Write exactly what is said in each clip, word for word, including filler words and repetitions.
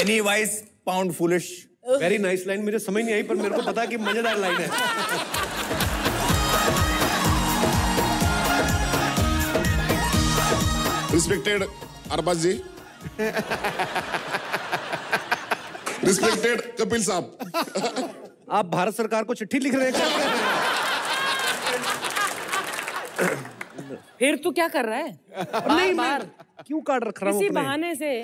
पेनी wise pound foolish. Very nice line, मुझे समझ नहीं आई पर मेरे को पता कि मजेदार लाइन है। रिस्पेक्टेड अरबाज जी, रिस्पेक्टेड कपिल साहब। आप भारत सरकार को चिट्ठी लिख रहे हैं? फिर तू क्या कर रहा है? बार नहीं, बार क्यों कार्ड रख रहा हूँ? इसी बहाने से।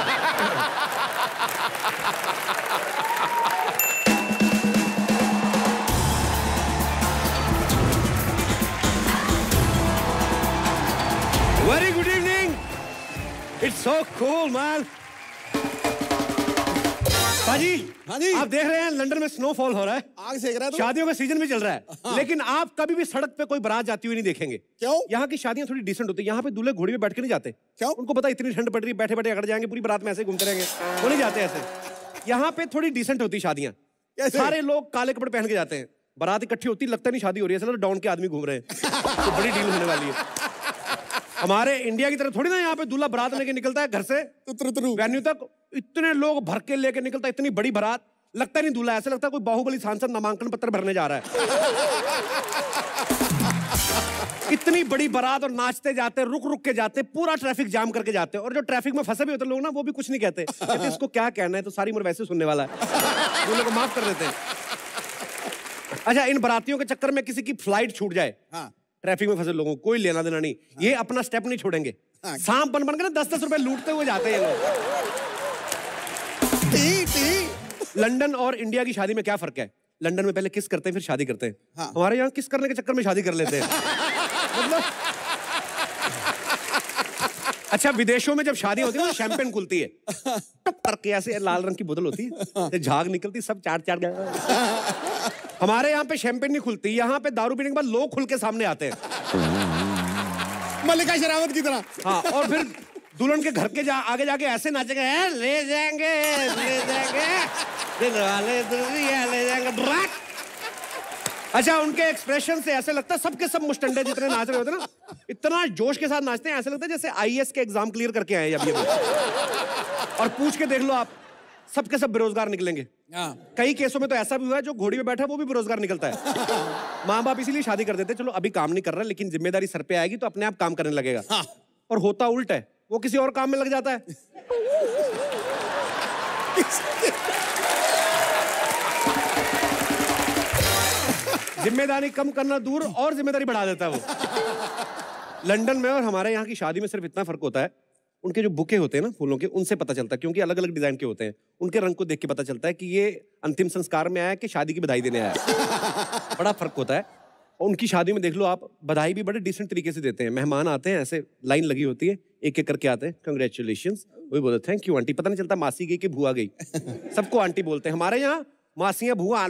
Very good evening, it's so cool man. पाजी, हाँ जी, आप देख रहे हैं लंदन में स्नोफॉल हो रहा है, आग सेक रहा है तो? शादियों का सीजन भी चल रहा है। हाँ। लेकिन आप कभी भी सड़क पे कोई बारात जाती हुई नहीं देखेंगे। क्यों? यहाँ की शादियां थोड़ी डिसेंट होती है। यहाँ पे दूल्हे घोड़ी पे बैठ के नहीं जाते। क्यों? उनको पता इतनी ठंड पड़ रही है, बैठे बैठे अकड़ जाएंगे, पूरी बारात में ऐसे घूमते रहेंगे, वो नहीं जाते ऐसे। यहाँ पे थोड़ी डिसेंट होती शादियां, सारे लोग काले कपड़े पहन के जाते हैं, बारात इकट्ठी होती, लगता नहीं शादी हो रही है, डाउन के आदमी घूम रहे हैं। तो बड़ी डील होने वाली है। हमारे इंडिया की तरह थोड़ी ना यहाँ पे दूल्हा बारात लेके निकलता है घर से वेन्यू तक, इतने लोग भर के लेके निकलता है, इतनी बड़ी बारात, लगता नहीं दूल्हा, ऐसा लगता है कोई बाहुबली सांसद नामांकन पत्र भरने जा रहा है। इतनी बड़ी बारात और नाचते जाते, रुक रुक के जाते, पूरा ट्रैफिक जाम करके जाते हैं। और जो ट्रैफिक में फंसे भी होते लोग ना, वो भी कुछ नहीं कहते, कहते इसको क्या कहना है, तो सारी उम्र वैसे सुनने वाला है, दूल्हे को माफ कर देते हैं। अच्छा, इन बारातियों के चक्कर में किसी की फ्लाइट छूट जाए, हाँ। ट्रैफिक में फंसे लोगों को कोई लेना देना नहीं, हाँ। ये अपना स्टेप नहीं छोड़ेंगे, हाँ। सांप बन बन के ना दस दस रुपए लूटते हुए जाते हैं लोग। टी, टी। लंदन और इंडिया की शादी में क्या फर्क है? लंदन में पहले किस करते हैं फिर शादी करते हैं, हाँ। हमारे यहाँ किस करने के चक्कर में शादी कर लेते हैं। मतलब अच्छा, विदेशों में जब शादी होती है ना, शैंपेन खुलती है, करके ऐसे लाल रंग की बोतल होती है, झाग निकलती, सब चार चार। हमारे यहाँ पे शैंपेन नहीं खुलती, यहाँ पे दारू पीने के बाद लोग खुल के सामने आते हैं, मल्लिका शेरावत की तरह। हाँ, और फिर दुल्हन के घर के जा, आगे जाके ऐसे नाचेंगे, ले जाएंगे ले जाएंगे दिल वाले दुल्हनिया ले जाएंगे। अच्छा, उनके एक्सप्रेशन से ऐसे लगता है सबके सब मुस्टंडे जितने नाच रहे होते हैं ना, इतना जोश के साथ नाचते हैं, ऐसे लगता है जैसे आई ए एस के एग्जाम क्लियर करके आए हैं अभी अभी। और पूछ के देख लो आप, सबके सब बेरोजगार निकलेंगे। कई केसों में तो ऐसा भी हुआ है, जो घोड़ी पे बैठा है वो भी बेरोजगार निकलता है। माँ बाप इसीलिए शादी कर देते हैं, चलो अभी काम नहीं कर रहा, लेकिन जिम्मेदारी सर पे आएगी तो अपने आप काम करने लगेगा। हाँ। और होता उल्टा है, वो किसी और काम में लग जाता है। जिम्मेदारी कम करना दूर, और जिम्मेदारी बढ़ा देता है वो। लंदन में और हमारे यहाँ की शादी में सिर्फ इतना फर्क होता है, उनके जो बुके होते हैं ना फूलों के, उनसे पता चलता है, क्योंकि अलग अलग डिजाइन के होते हैं, उनके रंग को देख के पता चलता है कि ये अंतिम संस्कार में आया कि शादी की बधाई देने आया। बड़ा फर्क होता है। और उनकी शादी में देख लो आप, बधाई भी बड़े डिसेंट तरीके से देते हैं। मेहमान आते हैं, ऐसे लाइन लगी होती है, एक एक करके आते हैं, कंग्रेचुलेशंस, वही बोलते थैंक यू आंटी, पता नहीं चलता मासी गई कि भूआ गई, सबको आंटी बोलते हैं। हमारे यहाँ मासियां भूआ,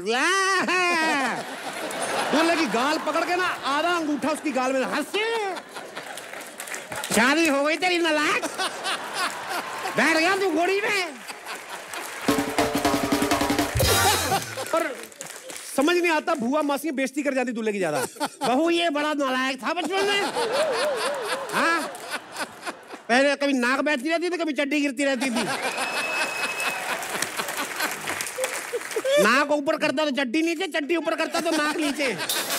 दूल्हे की गाल पकड़ के ना आधा अंगूठा उसकी गाल में, हंसी शादी हो गई तेरी नालायक, बैठ गया तू घोड़ी में। और समझ नहीं आता, भूआ मासी बेइज्जती कर जाती दूल्हे की ज्यादा, बहू ये बड़ा नालायक था बचपन में, हाँ पहले कभी नाक बैठती रहती थी, कभी चड्डी गिरती रहती थी, नाक ऊपर करता तो चड्डी नीचे, चड्डी ऊपर करता तो नाक नीचे।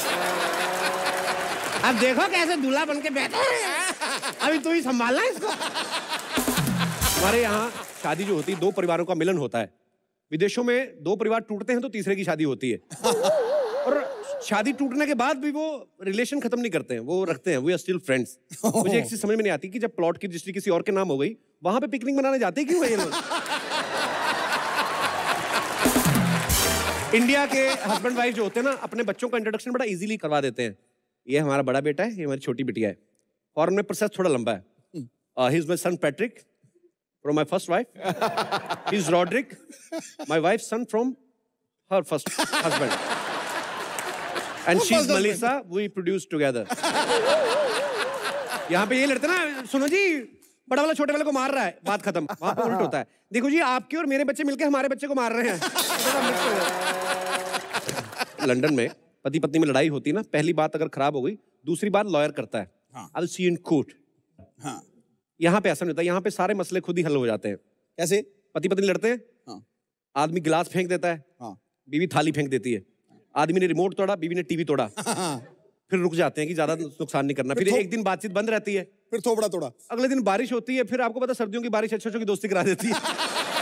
अब देखो कैसे दूल्हा बन के बैठा है, अभी तू ही संभालना इसको। हमारे यहाँ शादी जो होती है, दो परिवारों का मिलन होता है। विदेशों में दो परिवार टूटते हैं तो तीसरे की शादी होती है, और शादी टूटने के बाद भी वो रिलेशन खत्म नहीं करते हैं, वो रखते हैं, वी आर स्टिल फ्रेंड्स। मुझे एक चीज समझ में नहीं आती कि जब प्लॉट की रजिस्ट्री किसी और के नाम हो गई, वहां पे पिकनिक मनाने जाते क्यों है ये लोग? इंडिया के हस्बैंड वाइफ जो होते हैं ना, अपने बच्चों का इंट्रोडक्शन बड़ा इजीली करवा देते हैं। ये हमारा बड़ा बेटा है, ये हमारी छोटी बिटिया है। फॉरेन में प्रोसेस थोड़ा लंबा है। He is my son Patrick from my first wife, he is Rodrick my wife son from her first husband, and she is Melissa, we produce together. यहाँ पे ये लड़ते ना, सुनो जी बड़ा वाला छोटे वाले को मार रहा है, बात खत्म। वहां पे उल्ट होता है, देखो जी आपके और मेरे बच्चे मिलके हमारे बच्चे को मार रहे हैं। लंदन में पति पत्नी में लड़ाई होती है ना, पहली बात अगर खराब हो गई, दूसरी बात लॉयर करता है, I will see you in court. हाँ। यहाँ पे ऐसा नहीं होता, यहाँ पे सारे मसले खुद ही हल हो जाते हैं। कैसे? पति पत्नी लड़ते हैं, हाँ। आदमी गिलास फेंक देता है, हाँ। बीवी थाली फेंक देती है। आदमी ने रिमोट तोड़ा, बीवी ने टीवी तोड़ा। फिर रुक जाते हैं कि ज्यादा नुकसान नहीं करना। फिर एक दिन बातचीत बंद रहती है, फिर थोपड़ा तोड़ा। अगले दिन बारिश होती है। फिर आपको पता सर्दियों की बारिश अच्छों की दोस्ती करा देती है।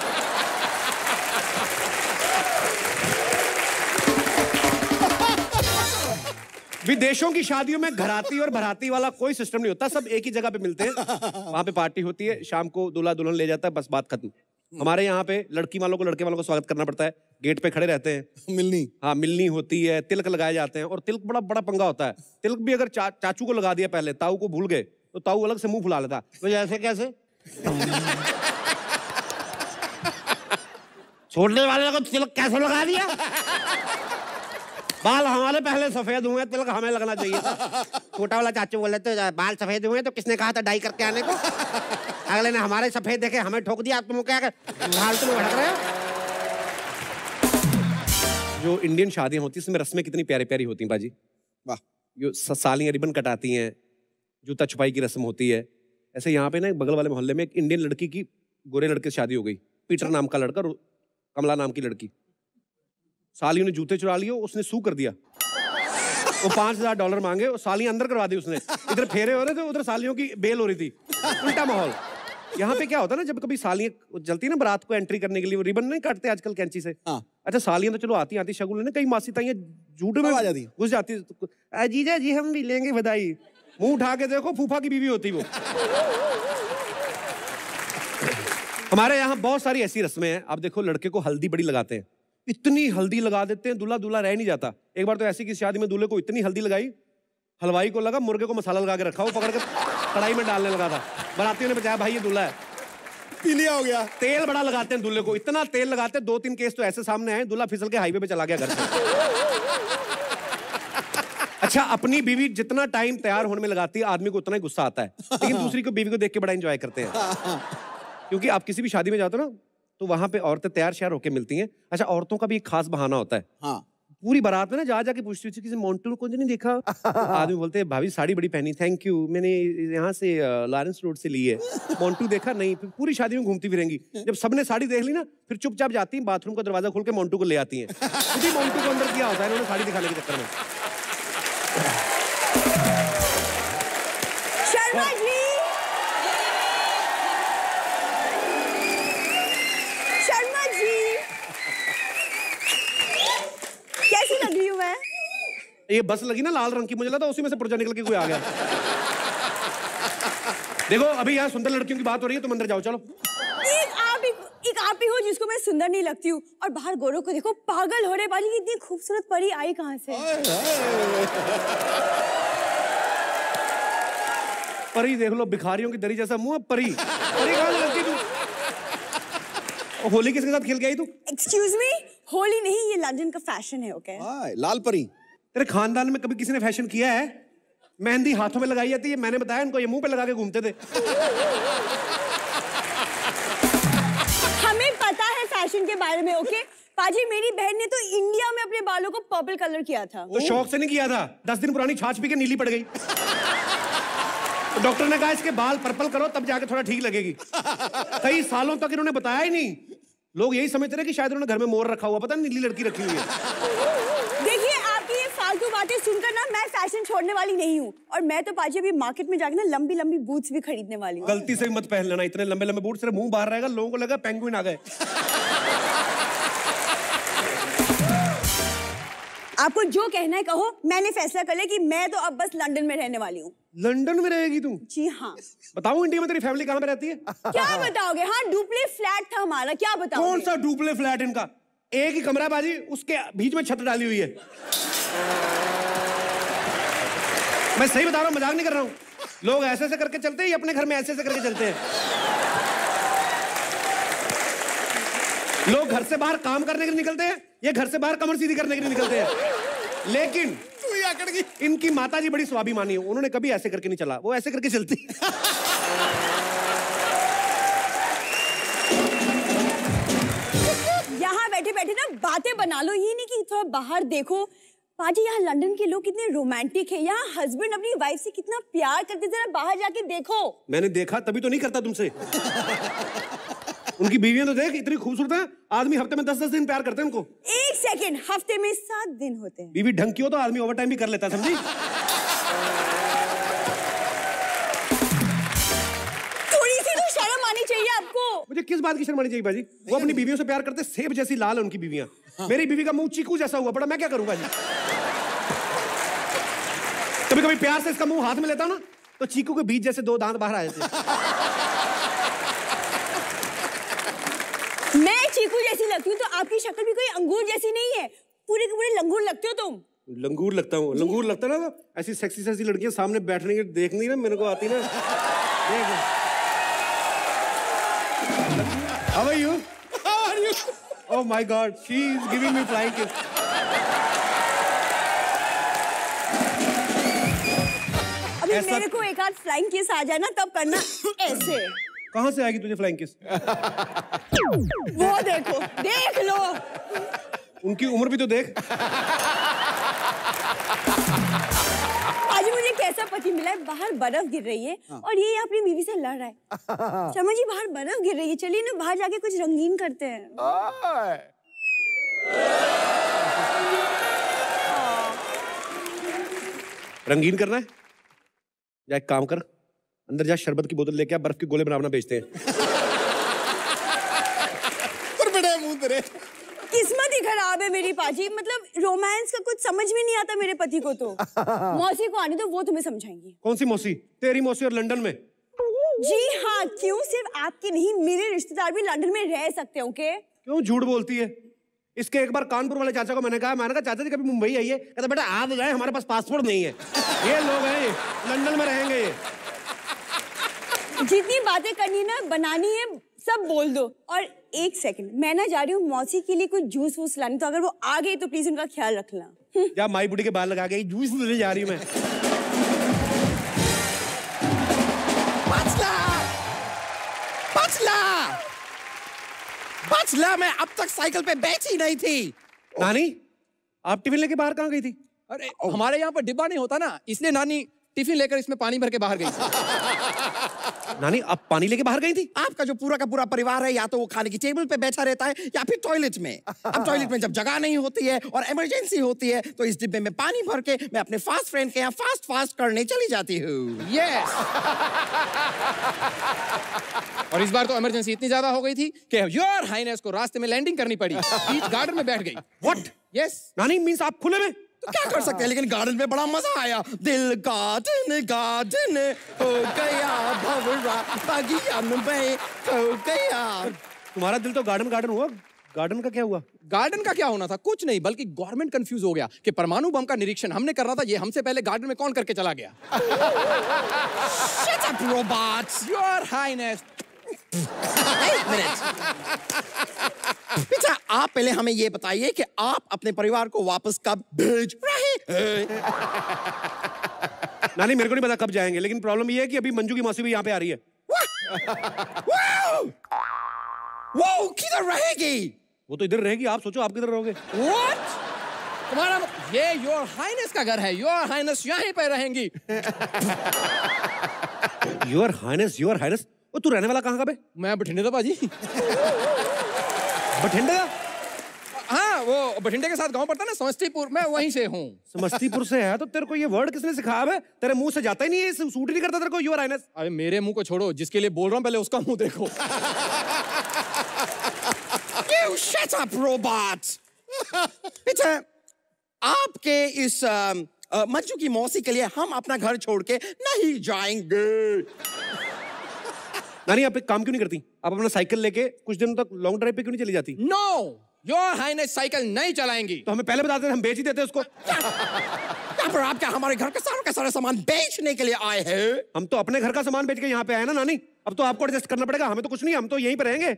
विदेशों की शादियों में घराती और भराती वाला कोई सिस्टम नहीं होता, सब एक ही जगह पे मिलते हैं, वहां पे पार्टी होती है, शाम को दूल्हा दुल्हन ले जाता है, बस बात खत्म। हमारे यहाँ पे लड़की वालों को लड़के वालों को स्वागत करना पड़ता है, गेट पे खड़े रहते हैं, मिलनी। हाँ मिलनी होती है, तिलक लगाए जाते हैं। और तिलक बड़ा बड़ा पंगा होता है। तिलक भी अगर चा, चाचू को लगा दिया पहले, ताऊ को भूल गए तो ताऊ अलग से मुंह फुला लेता, तो ऐसे कैसे छोड़ने वाले को तिलक कैसे लगा दिया? बाल हमारे पहले सफेद हुए, तिलक हमें लगना चाहिए था। छोटा वाला चाचू बोले तो बाल सफेद हुए तो किसने कहा था डाई करके आने को? अगले ने हमारे सफेद देखे, हमें ठोक दिया। तुम क्या फालतू में भटक रहे हो? जो इंडियन शादियां होती है इसमें रस्में कितनी प्यारी प्यारी होती हैं बाजी। वाह। जो सालियां रिबन कटाती हैं, जूता छुपाई की रस्म होती है। ऐसे यहाँ पे ना बगल वाले मोहल्ले में एक इंडियन लड़की की गोरे लड़के से शादी हो गई। पीटर नाम का लड़का, कमला नाम की लड़की। सालियों ने जूते चुरा लिए, उसने सू कर दिया। वो पांच हजार डॉलर मांगे और सालियां अंदर करवा दी उसने। इधर फेरे हो रहे थे, उधर सालियों की बेल हो रही थी। उल्टा माहौल। यहाँ पे क्या होता है ना, जब कभी सालियां जलती है ना बारात को एंट्री करने के लिए, वो रिबन नहीं काटते आजकल कैंची से। हाँ। अच्छा सालियां तो चलो आती आती शगुन ने, कई मासी ताइयां झूठ में आ जाती है। घुस जाती है। जीजा जी हम भी लेंगे बधाई। मुंह उठा के देखो, फूफा की बीवी होती वो। हमारे यहाँ बहुत सारी ऐसी रस्में हैं। आप देखो लड़के को हल्दी बड़ी लगाते हैं, इतनी हल्दी लगा देते हैं दूल्हा दूल्हा रह नहीं जाता। एक बार तो ऐसी किसी शादी में दूल्हे को इतनी हल्दी लगाई, हलवाई को लगा मुर्गे को मसाला लगा के रखा, वो पकड़ के कढ़ाई में डालने लगा था। बारातियों ने बताया भाई ये दूल्हा है। पीलिया हो गया। तेल बड़ा लगाते हैं दूल्हे को, इतना तेल लगाते हैं, दो तीन केस तो ऐसे सामने आए, दूल्हा फिसल के हाईवे पे चला गया घर से। अच्छा अपनी बीवी जितना टाइम तैयार होने में लगाती है, आदमी को उतना ही गुस्सा आता है, लेकिन दूसरी को बीवी को देख के बड़ा एंजॉय करते हैं। क्योंकि आप किसी भी शादी में जाते हो ना, तो वहां पे औरतें तैयार श्यार होकर मिलती हैं। अच्छा औरतों का भी एक खास बहाना होता है। हाँ। पूरी बारात में ना जा जाके पूछती थी किसी मोंटू को नहीं देखा। आदमी बोलते हैं भाभी साड़ी बड़ी पहनी, थैंक यू, मैंने यहाँ से लॉरेंस रोड से ली है। मोंटू देखा नहीं। फिर पूरी शादी में घूमती फिरेंगी। जब सबने साड़ी देख ली ना, फिर चुपचाप जाती हैं, बाथरूम का दरवाजा खोल के मोंटू को ले आती हैं। खुद ही मोंटू को अंदर किया होता है इन्होंने साड़ी दिखाने के चक्कर में। शर्मा जी, शर्मा जी, कैसी लग रही हूँ मैं? ये बस लगी ना लाल रंग की, मुझे लगा उसी में से पुर्जा निकल के कोई आ गया। देखो अभी यहाँ सुंदर लड़कियों की बात हो रही है, तुम अंदर जाओ चलो। एक आप ही, एक आप ही हो जिसको मैं सुंदर नहीं लगती हूँ, और बाहर गोरों को देखो पागल हो रहे वाली, इतनी खूबसूरत परी आई कहाँ से? परी देख लो, भिखारियों की दरी जैसा मुंह, परी परी कहाँ से लगती तू? होली किसके साथ खेल के आई तू? एक्सक्यूज मी, होली नहीं, ये लंदन का फैशन है। ओके हाँ, लाल परी। तेरे खानदान में कभी किसी ने फैशन किया है? मेहंदी हाथों में लगाई जाती है, मैंने बताया इनको, ये मुंह पे लगा के घूमते थे। हमें पता है फैशन के बारे में। ओके पाजी, मेरी बहन ने तो इंडिया में अपने बालों को पर्पल कलर किया था। तो शौक से नहीं किया था, दस दिन पुरानी छाछ पी के नीली पड़ गई। तो डॉक्टर ने कहा इसके बाल पर्पल करो तब जाके थोड़ा ठीक लगेगी। कई सालों तक इन्होंने बताया ही नहीं। लोग यही समझते रहे कि शायद उन्होंने घर में मोर रखा हुआ, पता नहीं नीली लड़की रखी हुई है। देखिए आपकी ये फालतू बातें सुनकर ना मैं फैशन छोड़ने वाली नहीं हूँ, और मैं तो पाजी अभी मार्केट में जाके ना लंबी लंबी बूट्स भी खरीदने वाली हूँ। गलती से भी मत पहन लेना इतने लंबे लंबे बूट, सिर्फ मुंह बाहर रहेगा, लोगों को लगा पेंगुइन आ गए। आपको जो कहना है कहो, मैंने फैसला कर लिया कि मैं तो अब बस लंदन में रहने वाली हूँ। लंदन में रहेगी तू? जी हाँ। बताऊं इंडिया में तेरी फैमिली कहाँ पे रहती है? क्या बताओगे? हाँ डुप्ले फ्लैट था हमारा, क्या बताओगे? कौन सा डुप्ले फ्लैट इनका? एक ही कमरा बाजी, उसके बीच में छत डाली हुई है। मैं सही बता रहा हूँ, मजाक नहीं कर रहा हूँ। लोग ऐसे ऐसे करके चलते हैं, अपने घर में ऐसे ऐसे करके चलते हैं। लोग घर से बाहर काम करने के लिए निकलते हैं, ये घर से बाहर कमर सीधी करने के लिए निकलते हैं। लेकिन इनकी माता जी बड़ी स्वाभिमानी है, उन्होंने कभी ऐसे करके नहीं चला, वो ऐसे करके चलती। यहाँ बैठे बैठे ना बातें बना लो, ये नहीं कि थोड़ा बाहर देखो। पाजी यहाँ लंदन के लोग कितने रोमांटिक है, यहाँ हस्बैंड अपनी वाइफ से कितना प्यार करते, जरा बाहर जाके देखो। मैंने देखा, तभी तो नहीं करता तुमसे। उनकी बीवियां तो देख इतनी खूबसूरत है, आदमी हफ्ते में दस दस दिन प्यार करते हैं उनको। एक सेकंड, हफ्ते में सात दिन होते हैं। बीवी ढंग की हो तो आदमी ओवर टाइम भी कर लेता है, समझी? थोड़ी सी तो शर्म आनी चाहिए आपको। मुझे किस बात की शर्म आनी चाहिए बाजी? वो अपनी बीवियों से प्यार करते, सेब जैसी लाल है उनकी बीवियां। हाँ। मेरी बीवी का मुंह चीकू जैसा हुआ पड़ा, मैं क्या करूंगा जी? कभी कभी प्यार से इसका मुंह हाथ में लेता हूं ना, तो चीकू के बीच जैसे दो दांत बाहर आ जाते हैं। मैं चीकू जैसी लगती हूँ तो आपकी शक्ल भी कोई अंगूर जैसी नहीं है। पूरे के पूरे लंगूर लगते हो तुम। लंगूर लगता हूँ? लंगूर लगता ना तो ऐसी सेक्सी सेक्सी लड़कियां सामने बैठने के देखनी ना मेरे को आती ना। देख। How are you? How are you? Oh my God, she is giving me flying kiss. अभी ऐसा... मेरे को एक आध फ्लाइंग किस आ जाए ना तब करना ऐसे। कहाँ से आएगी तुझे फ्लाइंग किस? वो देखो, देख लो। उनकी उम्र भी तो देख। आज मुझे कैसा पति मिला है, बाहर बर्फ गिर रही है। हाँ। और ये अपनी बीवी से लड़ रहा है। शर्मा जी बाहर बर्फ गिर रही है, चलिए ना बाहर जाके कुछ रंगीन करते हैं। रंगीन करना है? या एक काम कर, अंदर जा शरबत की बोतल लेके आ, बर्फ के गोले बनाना बेचते हैं। पर बड़े मुंह तेरे। किस्मत ही खराब है मेरी पाजी, मतलब रोमांस का कुछ समझ में नहीं आता मेरे पति को तो। मौसी को आने दो, वो तुम्हें समझाएंगी। कौन सी मौसी? तेरी मौसी और लंदन में? जी हाँ, क्यों? सिर्फ आपके नहीं, मेरे रिश्तेदार भी लंदन में रह सकते हैं। ओके? क्यों झूठ बोलती है? इसके एक बार कानपुर वाले चाचा को मैंने कहा, मैंने कहा चाचा जी कभी मुंबई आइए। कहता बेटा आ तो जाए, हमारे पास पासपोर्ट नहीं है। ये लोग हैं, लंदन में रहेंगे ये। जितनी बातें करनी ना, बनानी है, सब बोल दो। और एक सेकंड, मैं ना जा रही हूँ मौसी के लिए कुछ जूस वूस लाने, तो अगर वो आ गई तो प्लीज उनका ख्याल रखना। या माई बुढ़ी के बाल लगा गई, जूस लेने जा रही हूँ मैं। बचला! बचला! बचला, मैं अब तक साइकिल पे बैठी नहीं थी। नानी, आप टिफिन लेके बाहर कहाँ गई थी? अरे हमारे यहाँ पर डिब्बा नहीं होता ना, इसलिए नानी टिफिन लेकर इसमें पानी भर के बाहर गई। नानी आप पानी लेके बाहर गई थी? आपका जो पूरा का पूरा परिवार है, या तो वो खाने की टेबल पे बैठा रहता है या फिर टॉयलेट में। अब टॉयलेट में जब जगह नहीं होती है और इमरजेंसी होती है तो इस डिब्बे में पानी भर के मैं अपने फास्ट फ्रेंड के यहाँ फास्ट फास्ट करने चली जाती हूँ। यस। और इस बार तो इमरजेंसी इतनी ज्यादा हो गई थी कि योर हाइनेस को रास्ते में लैंडिंग करनी पड़ी, बीच गार्डन में बैठ गई। व्हाट? यस। नानी मींस आप खुले में? तो क्या कर सकते हैं, लेकिन गार्डन में बड़ा मजा आया। दिल गार्डन गार्डन हो गया, भंवरा बगिया में खो गया। तुम्हारा दिल तो गार्डन गार्डन हुआ, गार्डन का क्या हुआ? गार्डन का क्या होना था? कुछ नहीं, बल्कि गवर्नमेंट कंफ्यूज हो गया कि परमाणु बम का निरीक्षण हमने करना था, ये हमसे पहले गार्डन में कौन करके चला गया। Shut up, robots! Your highness. एक मिनट बेटा, आप पहले हमें ये बताइए कि आप अपने परिवार को वापस कब भेज रहे हैं? नानी मेरे को नहीं पता कब जाएंगे, लेकिन प्रॉब्लम ये है कि अभी मंजू की मौसी भी यहाँ पे आ रही है। वो किधर रहेगी? वो तो इधर रहेगी, आप सोचो आप किधर रहोगे? What? तुम्हारा ये योर हाइनेस का घर है, योर हाइनेस यहीं पे रहेंगी। योर हाइनेस, योर हाइनेस, वो तू रहने वाला कहाँ का बे? मैं बठिंडे था बाजी। बठिंडे? हाँ, वो बठिंडे के साथ गांव पड़ता है ना, समस्तीपुर, मैं वहीं से हूँ। समस्तीपुर से है तो तेरे को ये वर्ड किसने सिखाया है? तेरे मुंह से जाता ही नहीं है, सूट ही नहीं करता तेरे को योर हाइनेस। अरे मेरे मुंह को छोड़ो, जिसके लिए बोल रहा हूँ पहले उसका मुंह देखो। You shut up, robots! बेटा, आपके इस मंजू की मौसी के लिए हम अपना घर छोड़ के नहीं जाएंगे। नानी आप एक काम क्यों नहीं करती? आप अपना साइकिल लेके कुछ दिनों तक लॉन्ग ड्राइव पे क्यों नहीं चली जाती? नो, योर हाइनेस साइकिल नहीं चलाएंगी। तो हमें पहले बता देते, हम बेच ही देते उसको। यहाँ पर आप क्या हमारे घर का सारा का सारा सामान बेचने के लिए आए हैं? हम तो अपने घर का सामान बेच के यहाँ पे आए ना नानी। अब तो आपको एडजस्ट करना पड़ेगा, हमें तो कुछ नहीं, हम तो यहीं पे रहेंगे।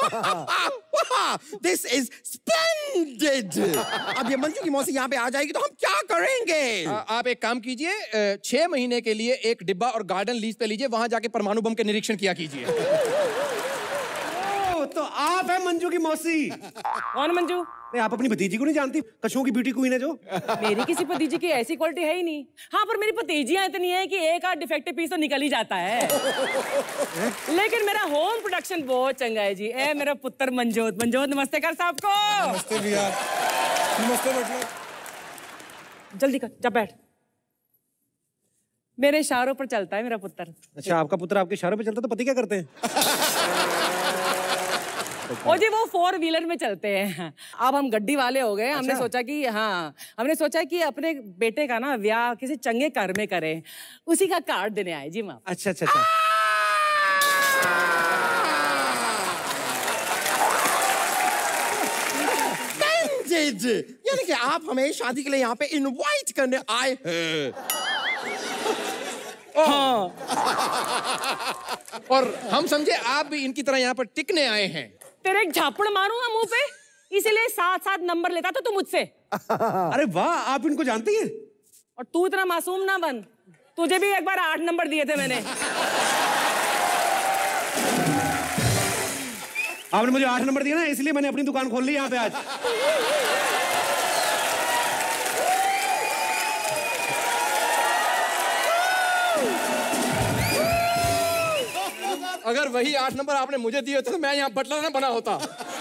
This is splendid! अब ये मंजू की मौसी यहाँ पे आ जाएगी तो हम क्या करेंगे? आ, आप एक काम कीजिए, छह महीने के लिए एक डिब्बा और गार्डन लीज पे लीजिए, वहां जाके परमाणु बम के निरीक्षण किया कीजिए। तो आप है मंजू की मौसी। कौन मंजू? नहीं, आप अपनी भतीजी को नहीं जानती? कछुओं की ब्यूटी क्वीन है जो। मेरी किसी भतीजी की ऐसी क्वालिटी है ही नहीं। हाँ, पर मेरी भतीजियां इतनी है कि एक आध डिफेक्टिव पीस तो निकल ही जाता है। लेकिन मेरा होम प्रोडक्शन बहुत चंगा है जी। ए मेरा पुत्र मंजोत। मंजोत नमस्ते कर साहब को। नमस्ते भैया। नमस्ते बेटा। जल्दी कर, जा बैठ। मेरे इशारों पर चलता है मेरा पुत्र। अच्छा, आपका पुत्र आपके इशारों पे चलता, तो पति क्या करते हैं? ओ जी, वो फोर व्हीलर में चलते हैं। अब हम गड्डी वाले हो गए। हमने सोचा कि हाँ हमने सोचा कि अपने बेटे का ना ब्याह किसी चंगे घर में करें, उसी का कार्ड देने आए जी। माँ अच्छा अच्छा अच्छा। यानी कि आप हमें शादी के लिए यहाँ पे इनवाइट करने आए हैं। हाँ। और हम समझे आप भी इनकी तरह यहाँ पर टिकने आए हैं। तेरे एक झापड़ मारूंगा मुंह पे, इसीलिए साथ साथ नंबर लेता था तू मुझसे। अरे वाह, आप इनको जानती हैं? और तू इतना मासूम ना बन, तुझे भी एक बार आठ नंबर दिए थे मैंने। आपने मुझे आठ नंबर दिया ना, इसलिए मैंने अपनी दुकान खोल ली यहाँ पे आज। अगर वही आठ नंबर आपने मुझे दिए थे तो मैं यहाँ बटलर ना बना होता।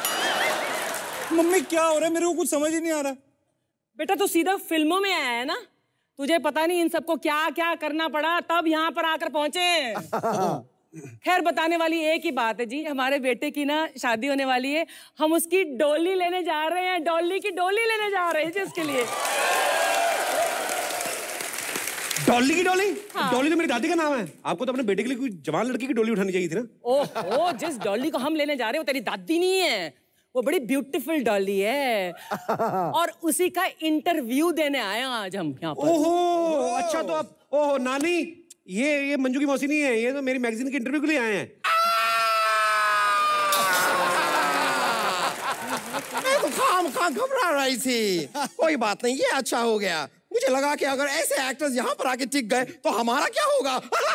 मम्मी क्या हो रहा है, मेरे को कुछ समझ ही नहीं आ रहा। बेटा तू सीधा फिल्मों में आया है ना, तुझे पता नहीं इन सबको क्या क्या करना पड़ा तब यहाँ पर आकर पहुंचे। खैर बताने वाली एक ही बात है जी, हमारे बेटे की ना शादी होने वाली है। हम उसकी डोली लेने जा रहे हैं, डॉली की डोली लेने जा रहे हैं जी उसके लिए। डॉली की डोली? हाँ। डॉली तो मेरी दादी का नाम है। आपको तो अपने बेटे के लिए कोई जवान लड़की की डोली उठानी चाहिए थी ना। ओह, जिस डॉली को हम लेने जा रहे हैं वो तेरी दादी नहीं है, वो बड़ी ब्यूटीफुल डॉली है। और उसी का इंटरव्यू देने आए आज हम यहाँ पर। ओहो, अच्छा तो आप, ओहो नानी, ये ये मंजू की मौसी नहीं है, ये तो मेरी मैगजीन के इंटरव्यू के लिए आए हैं। मैं तो खाम खा घबरा रही थी। कोई बात नहीं, ये अच्छा हो गया। मुझे लगा कि अगर ऐसे एक्टर्स यहाँ पर आके टिक गए तो हमारा क्या होगा।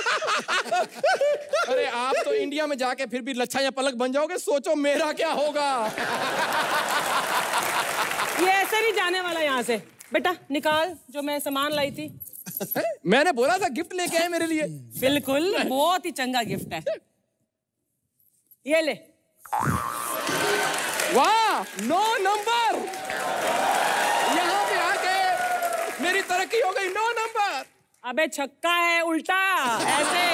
अरे आप तो इंडिया में जाके फिर भी लच्छा या पलक बन जाओगे, सोचो मेरा क्या होगा। ये ऐसे नहीं जाने वाला यहाँ से। बेटा निकाल जो मैं सामान लाई थी। मैंने बोला था गिफ्ट लेके आए मेरे लिए। बिल्कुल, बहुत ही चंगा गिफ्ट है, ये ले। वाह, नो नंबर। यहाँ पे आके मेरी तरक्की हो गई, नो नंबर। अबे छक्का है, उल्टा ऐसे।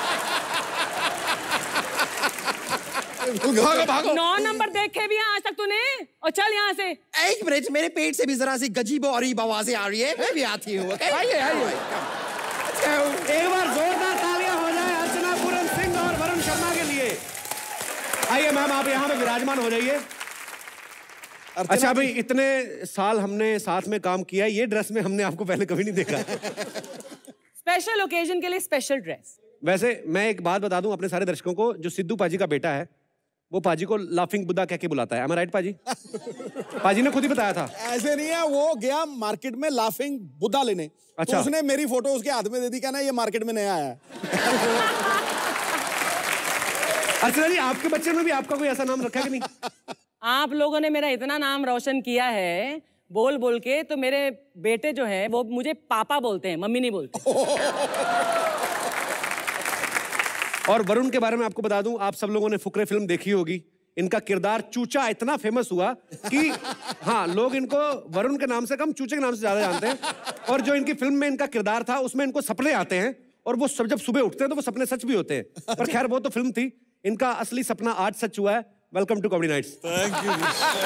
भागो भागो। नौ नंबर देखे भी आज तक तूने? और चल यहाँ से। एक मिनट, मेरे पेट से भी जरा सी गजीबो और आवाजें आ रही है, मैं भी आती हूँ। आइए आइए। एक बार जोरदार तालियां हो जाए अर्चना पूरन सिंह और वरुण शर्मा के लिए। आइए मैम, आप यहाँ पे विराजमान हो जाइए। अच्छा भाई, इतने साल हमने साथ में काम किया, ये ड्रेस में हमने आपको पहले कभी नहीं देखा। स्पेशल ओकेजन के लिए स्पेशल ड्रेस। वैसे मैं एक बात बता दूं अपने सारे दर्शकों को, जो सिद्धू पाजी का बेटा है वो पाजी को लाफिंग बुद्धा कह के बुलाता है। Am I right, पाजी? पाजी ने खुद ही बताया था। ऐसे नहीं है, वो गया मार्केट में लाफिंग बुद्धा लेने। अच्छा। तो उसने मेरी फोटो उसके हाथ में दे दी, कहना ये मार्केट में नया आया है। अर्चना जी, आपके बच्चे में भी आपका कोई ऐसा नाम रखा है कि नहीं? आप लोगों ने मेरा इतना नाम रोशन किया है बोल बोल के, तो मेरे बेटे जो है वो मुझे पापा बोलते हैं, मम्मी नहीं बोलते। और वरुण के बारे में आपको बता दूं, आप सब लोगों ने फुकरे फिल्म देखी होगी। इनका किरदार चूचा इतना फेमस हुआ कि हाँ, लोग इनको वरुण के नाम से कम चूचे के नाम से ज्यादा जानते हैं। और जो इनकी फिल्म में इनका किरदार था उसमें इनको सपने आते हैं, और वो सब जब सुबह उठते हैं तो वो सपने सच भी होते हैं। पर खैर वो तो फिल्म थी, इनका असली सपना आज सच हुआ है। Welcome to comedy nights. Thank you.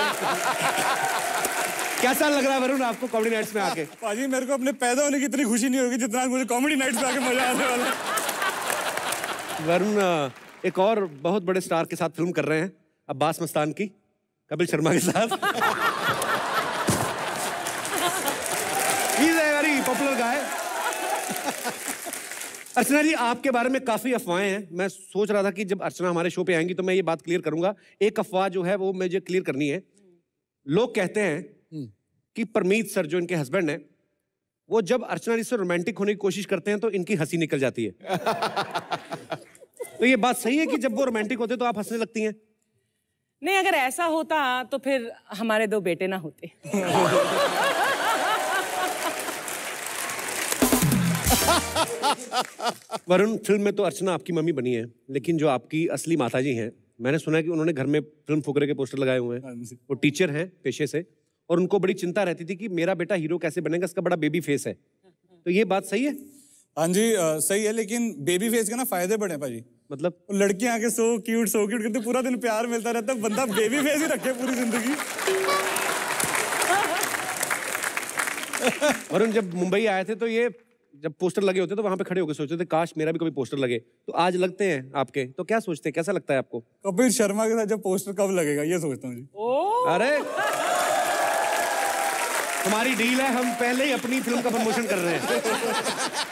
कैसा लग रहा है वरुण आपको कॉमेडी नाइट्स में आके? पाजी, मेरे को अपने पैदा होने की इतनी खुशी नहीं होगी जितना मुझे कॉमेडी नाइट्स में आके मजा आने वाला है। वरुण एक और बहुत बड़े स्टार के साथ फिल्म कर रहे हैं, अब्बास मस्तान की, कपिल शर्मा के साथ। He is a very popular guy. अर्चना जी, आपके बारे में काफी अफवाहें हैं। मैं सोच रहा था कि जब अर्चना हमारे शो पे आएंगी तो मैं ये बात क्लियर करूंगा। एक अफवाह जो है वो मुझे क्लियर करनी है। लोग कहते हैं कि परमीत सर जो इनके हस्बैंड हैं, वो जब अर्चना जी से रोमांटिक होने की कोशिश करते हैं तो इनकी हंसी निकल जाती है। तो ये बात सही है कि जब वो रोमांटिक होते तो आप हंसने लगती हैं? नहीं, अगर ऐसा होता तो फिर हमारे दो बेटे ना होते। वरुण, फिल्म में तो अर्चना आपकी मम्मी बनी है, लेकिन जो आपकी असली माताजी हैं, मैंने सुना है कि उन्होंने घर में फिल्म फुकरे के पोस्टर लगाए हुए हैं। वो टीचर हैं पेशे से, और उनको बड़ी चिंता रहती थी कि मेरा बेटा हीरो कैसे बनेगा, इसका बड़ा बेबी फेस है। तो ये बात सही है? हाँ जी, आ, सही है, लेकिन बेबी फेस के ना फायदे बड़े हैं भाजी। मतलब लड़कियां आके सो क्यूट सो क्यूट करते, पूरा दिन प्यार मिलता रहता है, बंदा बेबी फेस ही रखे पूरी जिंदगी। वरुण, जब मुंबई आए थे तो ये जब पोस्टर लगे होते तो वहां पे खड़े होकर सोचते थे काश मेरा भी कभी पोस्टर लगे, तो आज लगते हैं आपके, तो क्या सोचते हैं, कैसा लगता है आपको? कपिल शर्मा के साथ जब पोस्टर कब लगेगा ये सोचता हूँ जी। अरे तुम्हारी डील है, हम पहले ही अपनी फिल्म का प्रमोशन कर रहे हैं।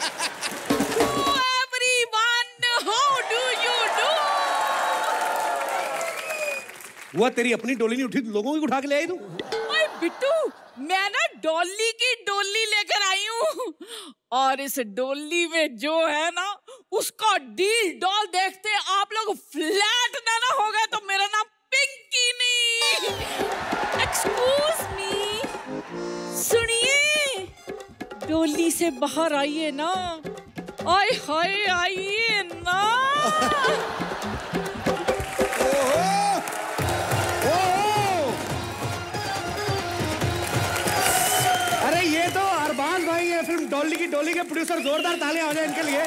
वो तेरी अपनी डोली नहीं उठी, लोगों की उठा के ले आई तू। ओए बिट्टू, मैं ना डोली की डोली लेकर आई हूँ, और इस डोली में जो है ना उसका डील डॉल देखते आप लोग फ्लैट ना ना हो गए तो मेरा नाम पिंकी नहीं। एक्सक्यूज मी, सुनिए, डोली से बाहर आइए ना, आय हाय आइए ना। अरे ये तो अरबाज भाई है, फिल्म डॉली की डोली के प्रोड्यूसर, जोरदार तालियां हो जाए इनके लिए।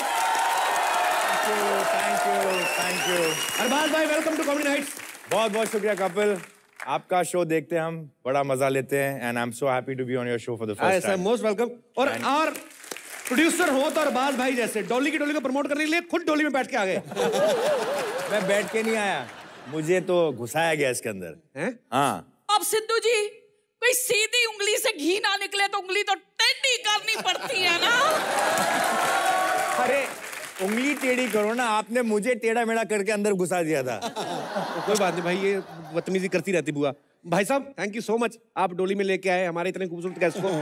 Thank you thank you Arbaaz भाई, वेलकम टू कॉमेडी नाइट्स। बहुत बहुत शुक्रिया कपिल, आपका शो देखते हैं हम, बड़ा मजा लेते हैं, and I am so happy to be on your show for the first time. Most welcome. और और प्रोड्यूसर हो तो अरबाज भाई जैसे डॉली की डोली को प्रमोट करने के लिए खुद डोली में बैठ के आ गए। मैं बैठ के नहीं आया, मुझे तो घुसाया गया इसके अंदर हैं? हाँ। अब सिद्धू जी, कोई सीधी उंगली से घी ना निकले तो उंगली तो टेढ़ी करनी पड़ती है ना। अरे उंगली टेढ़ी करो ना, आपने मुझे टेढ़ा मेढ़ा करके अंदर घुसा दिया था। तो कोई बात नहीं भाई, ये बदतमीजी करती रहती बुआ। भाई साहब, थैंक यू सो मच, आप डोली में लेके आए हमारे इतने खूबसूरत गेस्ट को।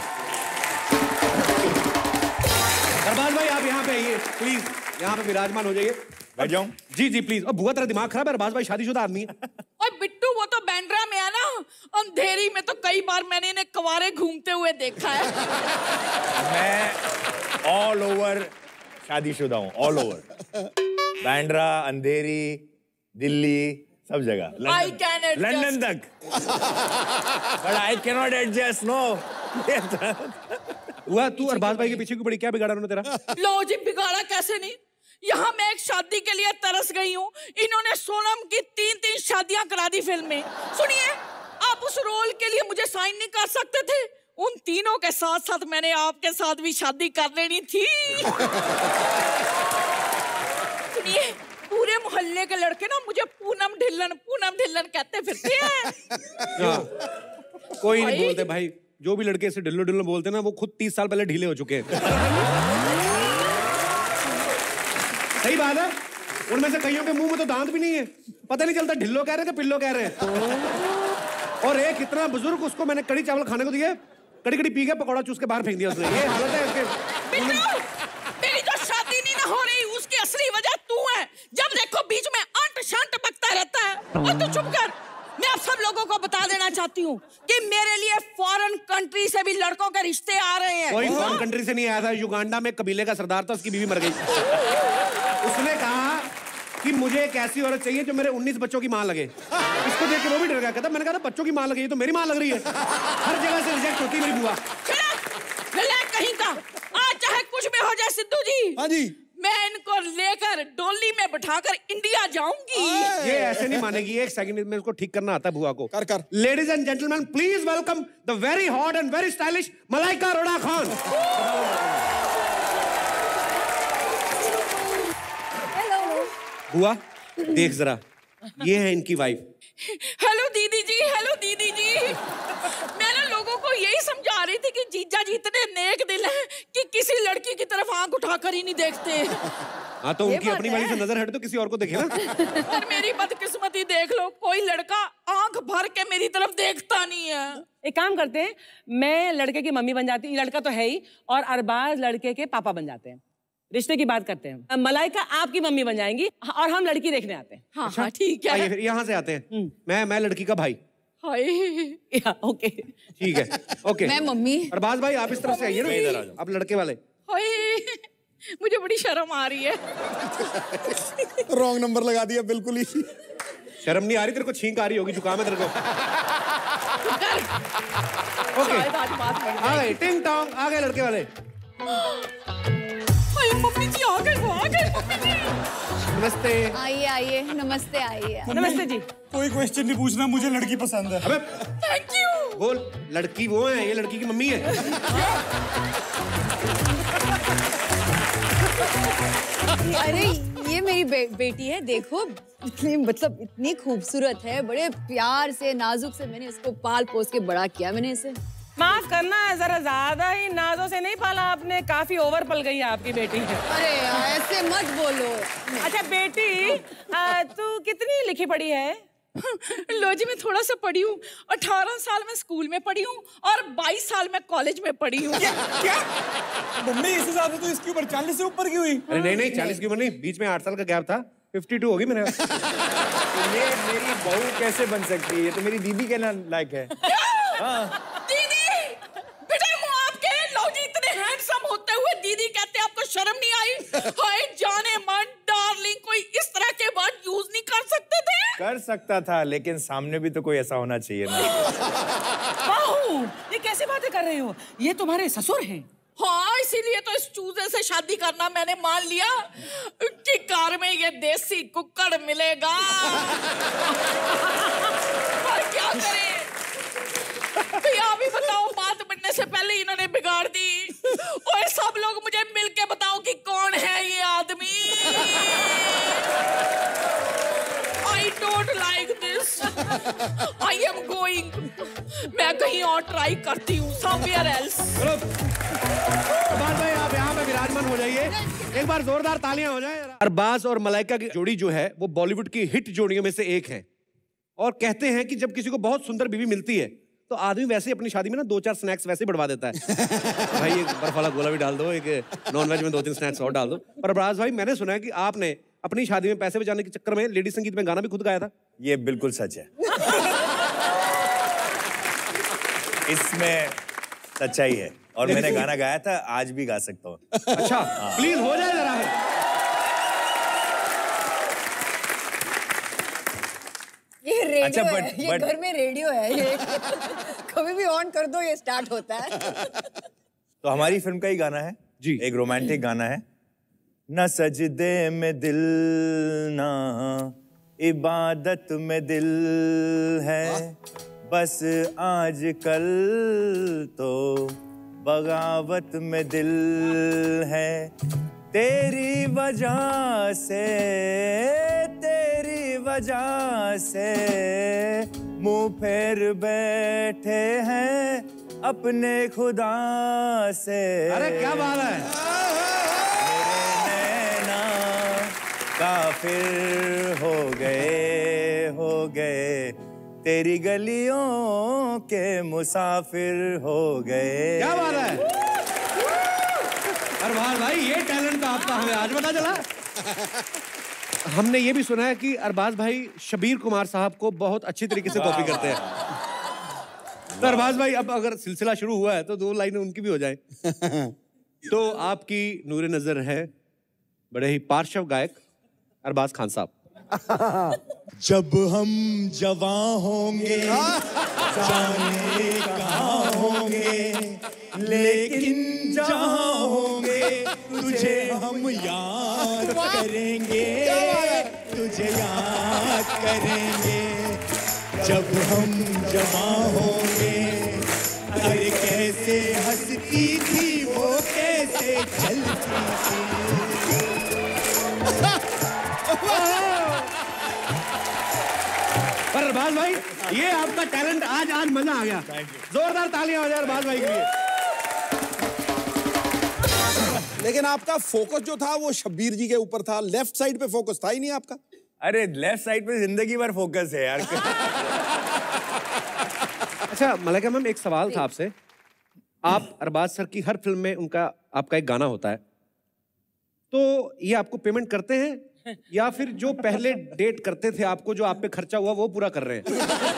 अरबाज भाई, आप यहाँ पे आइए प्लीज, यहाँ पे विराजमान हो जाइए। बैठ जाऊं? जी जी प्लीज। अब बुआ तेरा दिमाग खराब है, अरबाज भाई शादीशुदा आदमी है। और बिट्टू, वो तो बैंड्रा में है ना, अंधेरी में तो कई बार मैंने इन्हें कवारे घूमते हुए देखा है। मैं ऑल ओवर शादीशुदा हूँ, ऑल ओवर, बैंड्रा, अंधेरी, दिल्ली, सब जगह। I can adjust. लंदन तक। But I cannot adjust, no. हुआ तू अरबाज भाई के पीछे क्यों पड़ी, क्या बिगाड़ा उन्होंने तेरा? लो जी, बिगाड़ा कैसे नहीं, यहाँ मैं एक शादी के लिए तरस गई हूँ, इन्होंने सोनम की तीन तीन शादियां करा दी फिल्म में। सुनिए, आप उस रोल के लिए मुझे साइन नहीं कर सकते थे, उन तीनों के साथ साथ मैंने आपके साथ भी शादी कर लेनी थी। सुनिए, पूरे मोहल्ले के लड़के ना मुझे पूनम ढिल्लन पूनम ढिल्लन कहते फिरते हैं। कोई नहीं बोलते भाई, जो भी लड़के ऐसे ढिल्लो ढिल्लो बोलते हैं ना, वो खुद तीस साल पहले ढीले हो चुके हैं। सही बात है, उनमें से कईयों के मुंह में तो दांत भी नहीं है, पता नहीं चलता ढिल्लो कह रहे हैं कि पिल्लो कह रहे हैं। और एक इतना बुजुर्ग, उसको मैंने कड़ी चावल खाने को दिए, कड़ी कड़ी पी के पकौड़ा चूस के बाहर फेंक दिया उसने। ये हालत है इसके। मेरी जो शादी नहीं ना हो रही, उसकी असली वजह तू है। जब देखो बीच में अंट शंट बकता रहता है। और तू चुप कर, मैं आप सब लोगों को बता देना चाहती हूँ कि मेरे लिए फॉरेन कंट्री से भी लड़कों के रिश्ते आ रहे हैं। कोई फॉरेन कंट्री से नहीं आया था, युगांडा में कबीले का सरदार था, उसकी बीवी मर गई। उसने कहा कि मुझे एक ऐसी औरत चाहिए जो मेरे उन्नीस बच्चों की माँ लगे। इसको देख के वो भी डर गया, कहता मैंने कहा था बच्चों की माँ लगी, तो मेरी माँ लग रही है। हर जगह से रिजेक्ट होती मेरी बुआ। कहीं का आज चाहे कुछ भी हो जाए सिद्धू जी, हाँ जी, मैं इनको लेकर डोली में बिठाकर इंडिया जाऊंगी। ये ऐसे नहीं मानेगी, एक सेकंड में उसको ठीक करना आता है बुआ को। कर कर। Ladies and gentleman, please welcome the very hot and very stylish Malaika Arora Khan. Hello. बुआ देख जरा, ये है इनकी वाइफ। हेलो दीदी जी, हेलो दीदी जी। मैं ना लोगों को यही समझा रही थी कि जीजा जी इतने नेक दिल हैं कि किसी लड़की की तरफ आंख उठाकर ही नहीं देखते। हाँ तो उनकी अपनी वाली से नजर हटे तो किसी और को देखे ना। और मेरी बदकिस्मती देख लो, कोई लड़का आंख भर के मेरी तरफ देखता नहीं है। एक काम करते हैं, मैं लड़के की मम्मी बन जाती हूँ, लड़का तो है ही, और अरबाज लड़के के पापा बन जाते हैं। रिश्ते की बात करते हैं। मलाइका आपकी मम्मी बन जाएंगी और हम लड़की देखने आते हैं। हाँ हाँ ठीक है। आइए फिर यहाँ से आते हैं। मैं मैं लड़की का भाई। हाय या, ओके ठीक है ओके। मैं मम्मी। अरबाज भाई आप इस तरफ से आइए ना, इधर आ जाओ। आप लड़के वाले। हाय मुझे बड़ी शर्म आ रही है। रॉन्ग नंबर लगा दिया बिल्कुल ही। शर्म नहीं आ रही तेरे को? छींक आ रही होगी, जुकाम है तेरे को। ओके आ गए, टिंग टोंग आ गए लड़के वाले। हाय मम्मी जी आ गए, वो आ गए मम्मी जी। नमस्ते। आइए आइए, नमस्ते आइए। नमस्ते जी। कोई क्वेश्चन नहीं पूछना, मुझे लड़की पसंद है। अबे थैंक यू। बोल, लड़की वो है, ये लड़की की मम्मी है। अरे ये मेरी बे, बेटी है, देखो इतनी मतलब इतनी खूबसूरत है, बड़े प्यार से नाजुक से मैंने इसको पाल पोस के बड़ा किया मैंने इसे। माफ करना, जरा ज्यादा ही नाजों से नहीं पाला आपने, काफी ओवर पल गई है आपकी बेटी। अरे ऐसे मत बोलो। अच्छा बेटी, आ, तू कितनी लिखी पढ़ी है? लो जी मैं थोड़ा सा पढ़ी हूँ। अठारह साल में स्कूल में पढ़ी हूँ और बाईस साल में कॉलेज में पढ़ी हूँ। क्या मम्मी, इस हिसाब से तो इसकी उम्र चालीस से ऊपर की हुई। अरे नहीं नहीं, चालीस की उम्र नहीं, बीच में आठ साल का गैप था, बावन होगी मेरे। ये मेरी बहू कैसे बन सकती है? ये तो मेरी दीदी के लायक है। दीदी बेटे मुँह आपके, लो जी इतने हैंडसम होते हुए दीदी कहते आपको शर्म नहीं आई? हाय जाने मन डार्लिंग, कोई इस तरह के वर्ड यूज नहीं कर सकते थे? कर सकता था, लेकिन सामने भी तो कोई ऐसा होना चाहिए ना। बहू, ये कैसी बातें कर रहे हो? ये तुम्हारे ससुर हैं। हाँ इसीलिए तो इस चूजे से शादी करना मैंने मान लिया कि कार में ये देसी कुक्कड़ मिलेगा। पर क्या करें? भैया भी बताओ, बात बनने से पहले इन्होंने बिगाड़ दी। ओए सब लोग मुझे मिलके बताओ कि कौन है ये आदमी। I don't like this. I am going. मैं कहीं और ट्राई करती हूँ, somewhere else. चलो अरबाज भाई आप यहाँ पे विराजमान हो जाइए, एक बार जोरदार तालियां हो जाए। अरबाज और मलाइका की जोड़ी जो है वो बॉलीवुड की हिट जोड़ियों में से एक है, और कहते हैं कि जब किसी को बहुत सुंदर बीवी मिलती है तो आदमी वैसे ही अपनी शादी में ना दो चार स्नैक्स वैसे ही बढ़वा देता है। भाई एक बर्फ वाला गोला भी डाल दो, एक नॉन वेज में दो तीन स्नैक्स और डाल दो। पर अरबाज भाई मैंने सुना है कि आपने अपनी शादी में पैसे बचाने के चक्कर में लेडी संगीत में गाना भी खुद गाया था। ये बिल्कुल सच है। इसमें सच्चाई है, और मैंने गाना गाया था, आज भी गा सकता हूँ। अच्छा प्लीज हो जाए जरा। ये रेडियो अच्छा, but, है, ये but, घर में रेडियो है, ये कभी भी ऑन कर दो ये स्टार्ट होता है। तो हमारी फिल्म का ही गाना है जी, एक रोमांटिक गाना है। न सजदे में दिल, ना इबादत में दिल है, बस आजकल तो बगावत में दिल है। तेरी वजह से, तेरी वजह से मुंह फेर बैठे हैं अपने खुदा से। अरे क्या बात है। काफिर हो गए, हो गए, तेरी गलियों के मुसाफिर हो गए। क्या बात है अरबाज भाई, ये टैलेंट तो आपका हमें आज पता चला। हमने ये भी सुना है कि अरबाज भाई शबीर कुमार साहब को बहुत अच्छी तरीके से कॉपी करते हैं। तो अरबाज भाई अब अगर सिलसिला शुरू हुआ है तो दो लाइनें उनकी भी हो जाए। तो आपकी नूरे नजर है बड़े ही पार्श्व गायक अरबाज खान साहब। जब हम जवां होंगे जाने कहाँ होंगे, लेकिन जहाँ होंगे तुझे हम याद करेंगे, तुझे याद करेंगे। जब हम जवां होंगे, अरे कैसे हंसती थी वो, कैसे चलती थी। पर अरबाज भाई ये आपका टैलेंट आज आज मजा आ गया। जोरदार तालियां हो जाए अरबाज भाई के लिए। लेकिन आपका फोकस जो था वो शब्बीर जी के ऊपर था, लेफ्ट साइड पे फोकस था ही नहीं आपका। अरे लेफ्ट साइड पे जिंदगी भर फोकस है यार। अच्छा मलाइका मैम, एक सवाल था आपसे। आप अरबाज सर की हर फिल्म में उनका आपका एक गाना होता है, तो ये आपको पेमेंट करते हैं या फिर जो पहले डेट करते थे आपको, जो आप पे खर्चा हुआ वो पूरा कर रहे हैं?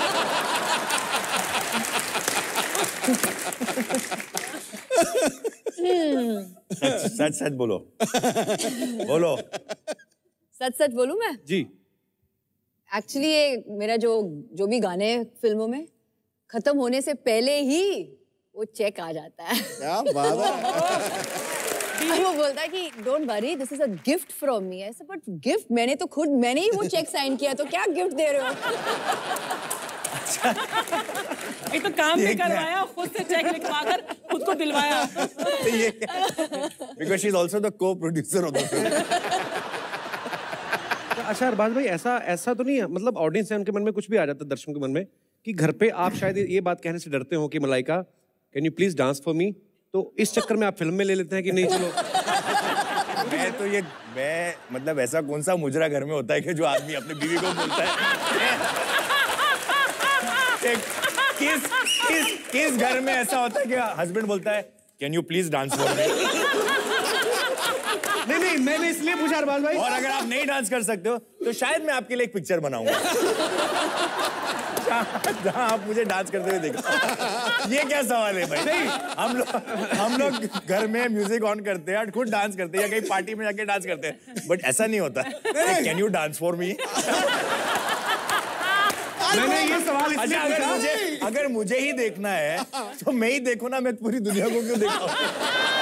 सच सच सच बोलो बोलो सच सच बोलूं मैं? जी। एक्चुअली ये मेरा जो जो भी गाने फिल्मों में खत्म होने से पहले ही वो चेक आ जाता है। क्या बात है। और वो बोलता है कि don't worry this is a gift from me. ऐसा बट गिफ्ट मैंने तो खुद मैंने ही वो चेक साइन किया, तो क्या गिफ्ट दे रहे हो? ये तो काम भी करवाया, खुद से चेक लिखवाकर खुद को दिलवाया। Because she is also the co-producer of the film. अच्छा अरबाज भाई, ऐसा ऐसा तो नहीं है, मतलब ऑडियंस है उनके मन में कुछ भी आ जाता है, दर्शकों के मन में, कि घर पे आप शायद ये बात कहने से डरते हो कि Malaika can you please dance for me, तो इस चक्कर में आप फिल्म में ले लेते हैं कि नहीं चलो? मैं तो ये मैं मतलब ऐसा कौन सा मुजरा घर में होता है कि जो आदमी अपने बीवी को बोलता है किस किस किस घर में ऐसा होता है कि हस्बैंड बोलता है can you please dance for me? नहीं नहीं, मैंने इसलिए पूछा अरबाज भाई। और अगर आप नहीं डांस कर सकते हो तो शायद मैं आपके लिए एक पिक्चर बनाऊंगा जहां आप मुझे डांस करते हुए देखो। ये क्या सवाल है भाई? नहीं, हम लोग हम लोग घर में म्यूजिक ऑन करते हैं, खुद डांस करते हैं या कहीं पार्टी में जाके डांस करते हैं, बट ऐसा नहीं होता can you dance for me? मैंने ये सवाल इसलिए अच्छा, अगर मुझे अगर मुझे ही देखना है तो मैं ही देखूं ना, मैं पूरी दुनिया को क्यों देखा?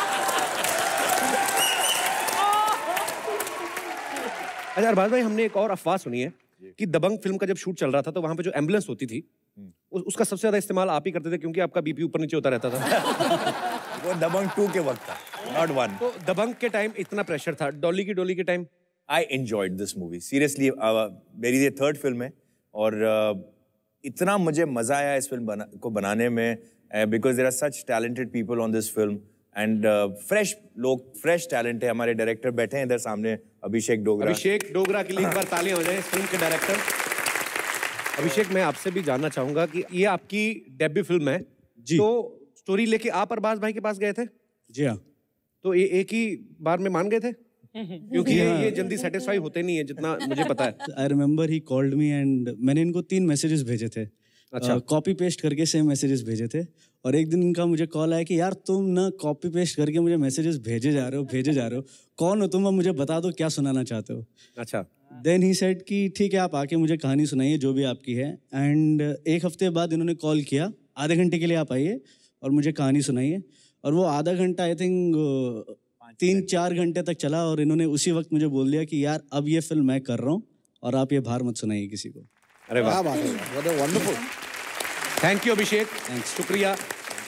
अच्छा अरबाज भाई, हमने एक और अफवाह सुनी है कि दबंग फिल्म का जब शूट चल रहा था तो वहां पे जो एम्बुलेंस होती थी उ, उसका सबसे ज्यादा इस्तेमाल आप ही करते थे, क्योंकि आपका बीपी ऊपर नीचे होता रहता था। वो दबंग टू के वक्त था, नॉट वन। तो दबंग के टाइम इतना प्रेशर था, डॉली की डोली के time? I enjoyed this movie seriously. मेरी ये थर्ड फिल्म है और uh, इतना मुझे मजा आया इस फिल्म बना, को बनाने में, because there are such talented people on this film and fresh लोग, फ्रेश टैलेंट है। हमारे डायरेक्टर बैठे हैं इधर सामने, अभिषेक डोगरा। अभिषेक डोगरा के लिए एक बार तालियां हो जाए, इस फिल्म के डायरेक्टर। अभिषेक, मैं आपसे भी जानना चाहूंगा कि ये आपकी डेब्यू फिल्म है जी, तो स्टोरी लेके आप अरबाज भाई के पास गए थे? जी हाँ। तो ये एक ही बार में मान गए थे? क्योंकि ये, ये जल्दी सेटिस्फाई होते नहीं है जितना मुझे पता है। I remember he called me and मैंने इनको तीन मैसेजेस भेजे थे। अच्छा। कॉपी uh, पेस्ट करके सेम मैसेजेस भेजे थे, और एक दिन इनका मुझे कॉल आया कि यार तुम ना कॉपी पेस्ट करके मुझे मैसेजेस भेजे जा रहे हो भेजे जा रहे हो कौन हो तुम, अब मुझे बता दो क्या सुनाना चाहते हो। अच्छा। देन ही सेड कि ठीक है आप आके मुझे कहानी सुनाइए जो भी आपकी है। एंड एक हफ्ते बाद इन्होंने कॉल किया, आधे घंटे के लिए आप आइए और मुझे कहानी सुनाइए, और वो आधा घंटा आई थिंक तीन चार घंटे तक चला, और इन्होंने उसी वक्त मुझे बोल दिया कि यार अब ये फिल्म मैं कर रहा हूँ और आप ये बाहर मत सुनाइए किसी को। अरे वाह, वंडरफुल। थैंक यू अभिषेक, शुक्रिया।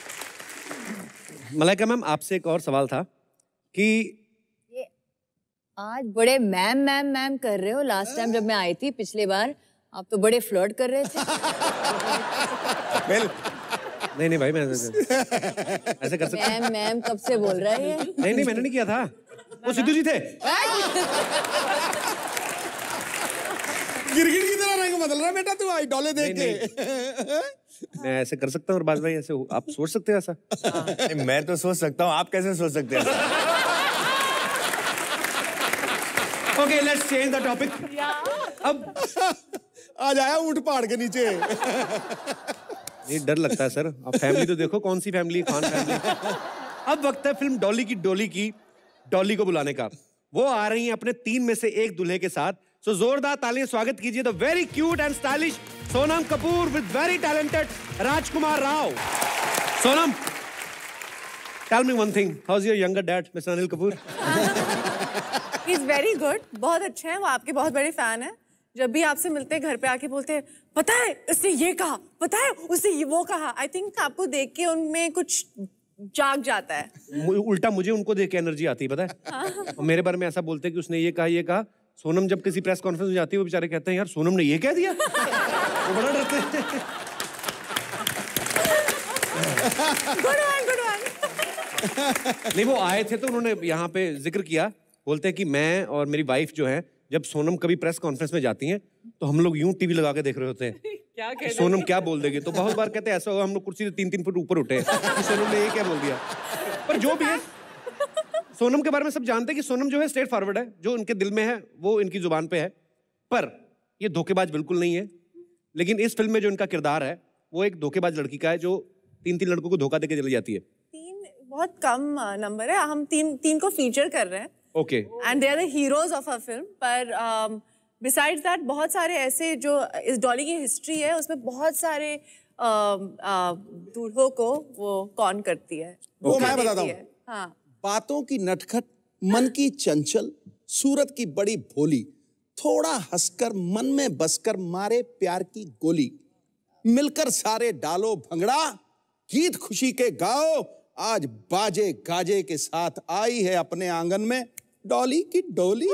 मलाइका मैम, आपसे एक और सवाल था कि ये आज बड़े मैम मैम मैम कर रहे हो। लास्ट टाइम जब मैं आई थी पिछले बार, आप तो बड़े फ्लर्ट कर रहे थे। नहीं नहीं भाई, मैं ऐसे कर सकता? मैम मैम कब से बोल रहा है ये? नहीं नहीं, मैंने नहीं किया था, वो सिद्धू जी थे। गिरगिट की तरह रंग बदल रहा है बेटा तू, आई डॉले देख के। मैं ऐसे कर सकता हूँ अरबाज भाई, ऐसे आप सोच सकते हैं ऐसा? नहीं, मैं तो सोच सकता हूँ, आप कैसे सोच सकते हैं? Okay, let's change the topic. अब आ जाया ऊंट पहाड़ के नीचे। नहीं, डर लगता है सर। अब फैमिली तो देखो, कौन सी फैमिली, खान फैमिली। अब वक्त है फिल्म डॉली की डोली की डॉली को बुलाने का। वो आ रही हैं अपने तीन में से एक दूल्हे के साथ, सो जोरदार तालियां स्वागत कीजिए the very cute and stylish Sonam Kapoor with very talented Rajkummar Rao. Sonam, tell me one thing, how is your younger dad mister Anil Kapoor? He is very good, बहुत अच्छा है। वो आपके बहुत बड़े फैन है। जब भी आपसे मिलते हैं घर पे आके बोलते हैं पता है उसने ये कहा, पता है उसने ये वो कहा। आई थिंक आपको देख के उनमें कुछ जाग जाता है। उल्टा मुझे उनको देख के एनर्जी आती है, पता है। हाँ। और मेरे बारे में ऐसा बोलते हैं कि उसने ये कहा ये कहा। सोनम जब किसी प्रेस कॉन्फ्रेंस में जाती है वो बेचारे कहते हैं यार सोनम ने ये कह दिया। वो बड़ा डरते हैं। Good one, good one. नहीं, वो आए थे तो उन्होंने यहाँ पे जिक्र किया, बोलते हैं कि मैं और मेरी वाइफ जो है जब सोनम कभी प्रेस कॉन्फ्रेंस में जाती हैं तो हम लोग यूं टीवी लगा के देख रहे होते हैं क्या कि सोनम क्या बोल देगी। तो बहुत बार कहते हैं ऐसा हुआ हम लोग कुर्सी से तीन तीन फुट ऊपर उठे कि सोनम ने ये क्या बोल दिया। पर जो भी है, सोनम के बारे में सब जानते हैं कि सोनम जो है स्ट्रेट फॉरवर्ड है, जो उनके दिल में है वो इनकी जुबान पे है, पर ये धोखेबाज बिल्कुल नहीं है। लेकिन इस फिल्म में जो इनका किरदार है वो एक धोखेबाज लड़की का है जो तीन तीन लड़कों को धोखा देके चली जाती है। तीन बहुत कम नंबर है, हम तीन तीन को फीचर कर रहे हैं। Okay. And they are the heroes of a film. पर बिसाइड्स दैट बहुत सारे ऐसे जो इस डॉली की हिस्ट्री है उसमें बहुत सारे दूल्हों को वो कौन करती है, वो मैं बताता हूँ। हाँ। बातों की नटखट, मन की चंचल, सूरत की बड़ी भोली, थोड़ा हंसकर मन में बसकर मारे प्यार की गोली, मिलकर सारे डालो भंगड़ा, गीत खुशी के गाओ, आज बाजे गाजे के साथ आई है अपने आंगन में डॉली की डोली।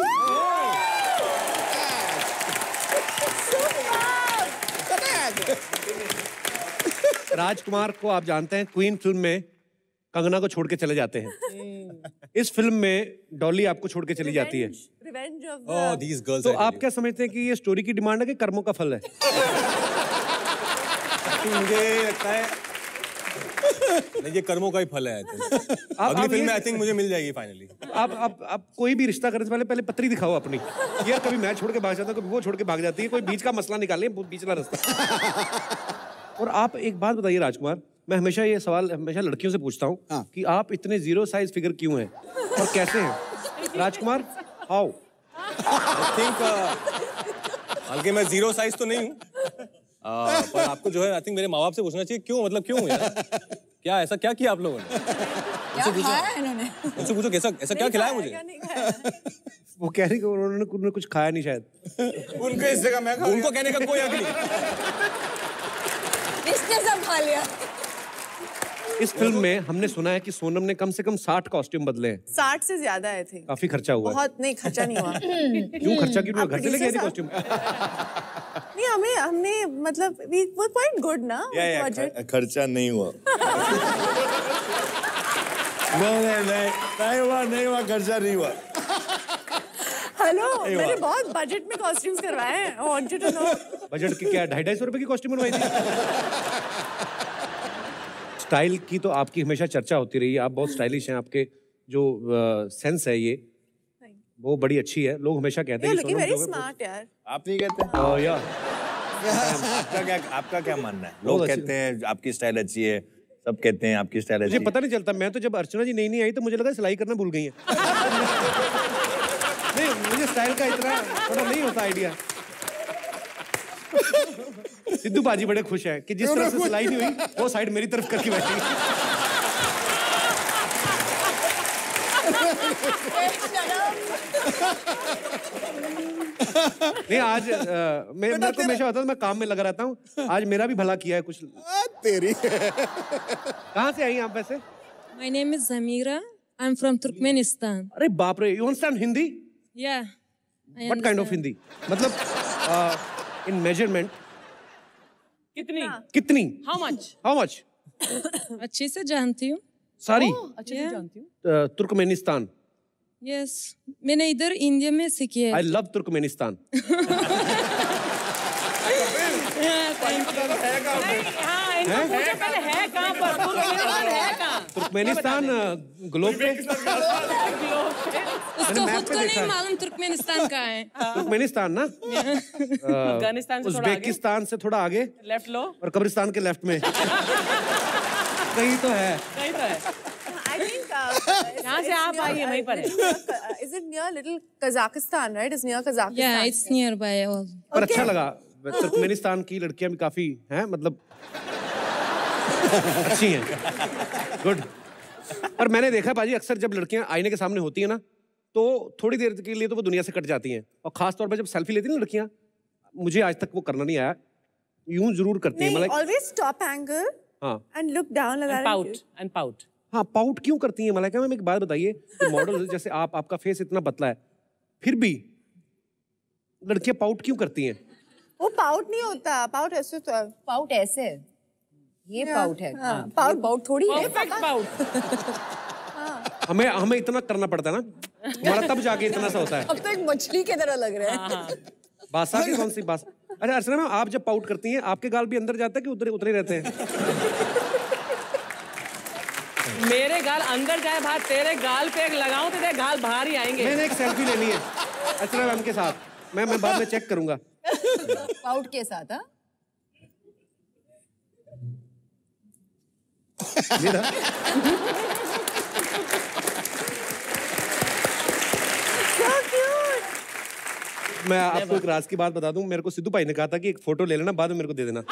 राजकुमार को आप जानते हैं क्वीन फिल्म में कंगना को छोड़ के चले जाते हैं। इस फिल्म में डॉली आपको छोड़ के चली जाती है। Revenge of Oh, these girls तो are आप क्या समझते हैं कि ये स्टोरी की डिमांड है कि कर्मों का फल है? मुझे लगता है नहीं, ये कर्मों का ही फल है। अगली फिल्म में आई थिंक मुझे मिल जाएगी फाइनली। आप आप आप कोई भी रिश्ता करने से पहले पहले पत्री दिखाओ अपनी। यार कभी मैं छोड़ के भाग जाता हूँ, कभी वो छोड़ के भाग जाती है, कोई बीच का मसला निकाले, बीच वाला रास्ता। और आप एक बात बताइए राजकुमार, मैं हमेशा ये सवाल हमेशा लड़कियों से पूछता हूँ हाँ। कि आप इतने जीरो साइज फिगर क्यों हैं और कैसे हैं? राजकुमार, हाउ? आई थिंक बल्कि मैं जीरो साइज तो नहीं हूँ, पर आपको जो है आई थिंक मेरे माँ बाप से पूछना चाहिए क्यों, मतलब क्यों यार? क्या ऐसा क्या किया आप लोगों ने? क्या खाया इन्होंने? मुझसे पूछो कैसा ऐसा क्या खिलाया मुझे? वो कह रही कि उन्होंने उन्होंने कुछ खाया नहीं शायद। उनके इस जगह मैं उनको कहने का कोई हक नहीं। इसने सब खा लिया। इस फिल्म में हमने सुना है कि सोनम ने कम से कम साठ कॉस्ट्यूम बदले हैं। साठ से ज्यादा आए थे। काफी खर्चा हुआ है। बहुत नहीं, खर्चा नहीं हुआ। क्यों खर्चा क्यों नहीं हुआ? घर से लेके आई थी कॉस्ट्यूम? नहीं, हमें हमने मतलब we were quite good ना बजट। खर्चा नहीं हुआ। नहीं नहीं नहीं नहीं हुआ नहीं हुआ खर्चा नहीं हुआ। हेलो, मैंने बहुत बजट में कॉस्ट्यूम्स करवाए हैं। I want you to know। Budget की क्या ढाई ढाई सौ रुपए की कॉस्ट्यूम बनवाई थी? स्टाइल की तो आपकी हमेशा चर्चा होती रही है, आप बहुत स्टाइलिश हैं, आपके जो सेंस है ये वो बड़ी अच्छी है। लोग हमेशा कहते हैं कि वेरी स्मार्ट यार। आप नहीं कहते? ओह या आपका क्या आपका क्या मानना है? लोग कहते हैं आपकी स्टाइल अच्छी है, सब कहते हैं आपकी स्टाइल अच्छी है। मुझे पता नहीं चलता, मैं तो जब अर्चना जी नई नई आई तो मुझे लगा सिलाई करना भूल गई है। नहीं, मुझे स्टाइल का इतना थोड़ा नहीं होता आइडिया। सिद्धू बाजी बड़े खुश हैं कि जिस तरह से सिलाई नहीं हुई वो साइड मेरी तरफ करके बैठी। नहीं आज आ, मैं मेरे को हमेशा होता है मैं काम में लगा रहता हूँ, आज मेरा भी भला किया है कुछ। तेरी कहाँ से आई आप वैसे? My name is Zamira. I'm from Turkmenistan. अरे बाप रे, you understand Hindi? Yeah. What kind of Hindi? मतलब in measurement कितनी? कितनी? How much? How much? अच्छे से जानती हूँ। सारी? अच्छे से जानती हूँ। तुर्कमेनिस्तान। Yes. मैंने इधर इंडिया में सीखी है। I love Turkmenistan. हाँ, इनको पूछो पहले है कहाँ पर? तुर्कमेनिस्तान है कहाँ? तुर्कमेनिस्तान ग्लोब पे। उसको खुद को नहीं मालूम तुर्कमेनिस्तान कहाँ है। तुर्कमेनिस्तान ना? अफगानिस्तान से थोड़ा आगे। उज्बेकिस्तान से थोड़ा आगे। लेफ्ट लो। और कब्रिस्तान के लेफ्ट में। कहीं तो है। कहीं तो है। I think यहाँ से आप आइए वहीं पर है। Is it near little Kazakhstan, right? It's near Kazakhstan. Yeah, it's nearby all. पर अच्छा लगा, तुर्कमेनिस्तान की लड़कियां भी काफी हैं, मतलब अच्छी हैं, गुड। पर मैंने देखा बाजी अक्सर जब लड़कियां आईने के सामने होती हैं ना तो थोड़ी देर के लिए तो वो दुनिया से कट जाती हैं, और खास तौर पर जब सेल्फी लेती हैं ना लड़कियां, मुझे आज तक वो करना नहीं आया, यूं जरूर करती हैं। मतलब always top angle and look down like that. And pout and pout. हाँ, पाउट क्यों करती हैं मलाइका मैम? एक बात बताइए, मॉडल जैसे आप, आपका फेस इतना पतला है, फिर भी लड़कियां पाउट क्यों करती हैं? वो पाउट नहीं होता, पाउट ऐसे होता है। पाउट ऐसे है, ये पाउट है। हाँ, पाउट पाउट थोड़ी है। Perfect pout. हमें हमें इतना करना पड़ता है ना, हमारा तब जाके इतना सा होता है। अब तो एक मछली की तरह लग रहा है। बासा की कौन सी बासा? अच्छा अर्चना मैम, आप जब पाउट करती हैं आपके गाल भी अंदर जाता है कि उतरे उतरे रहते हैं? मेरे गाल अंदर जाए बाहर, तेरे गाल पे एक लगाऊं तो तेरे गाल बाहर ही आएंगे। मैंने एक सेल्फी लेनी है अर्चना मैम के साथ, मैं मैं बाद में चेक करूंगा। पाउट के साथ हाँ? मैं आपको एक राज की बात बता दूं, मेरे को सिद्धू भाई ने कहा था कि एक फोटो ले लेना, बाद में मेरे को दे देना।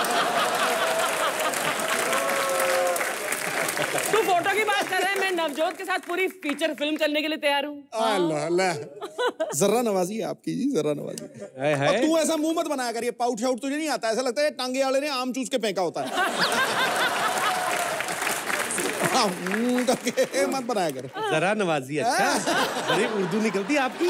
तू फोटो की बात कर रहा है, मैं नवजोत के साथ पूरी फीचर फिल्म करने के लिए तैयार हूँ। अल्लाह अल्लाह, जर्रा नवाजी है आपकी जी, जर्रा नवाजी। और तू ऐसा मुंह मत बनाया कर, ये पाउट शाउट तुझे नहीं आता, ऐसा लगता है टांगे वाले ने आम चूस के फेंका होता है। मत बनाया कर। जरा नवाजी, अच्छा बड़ी उर्दू निकलती है आपकी।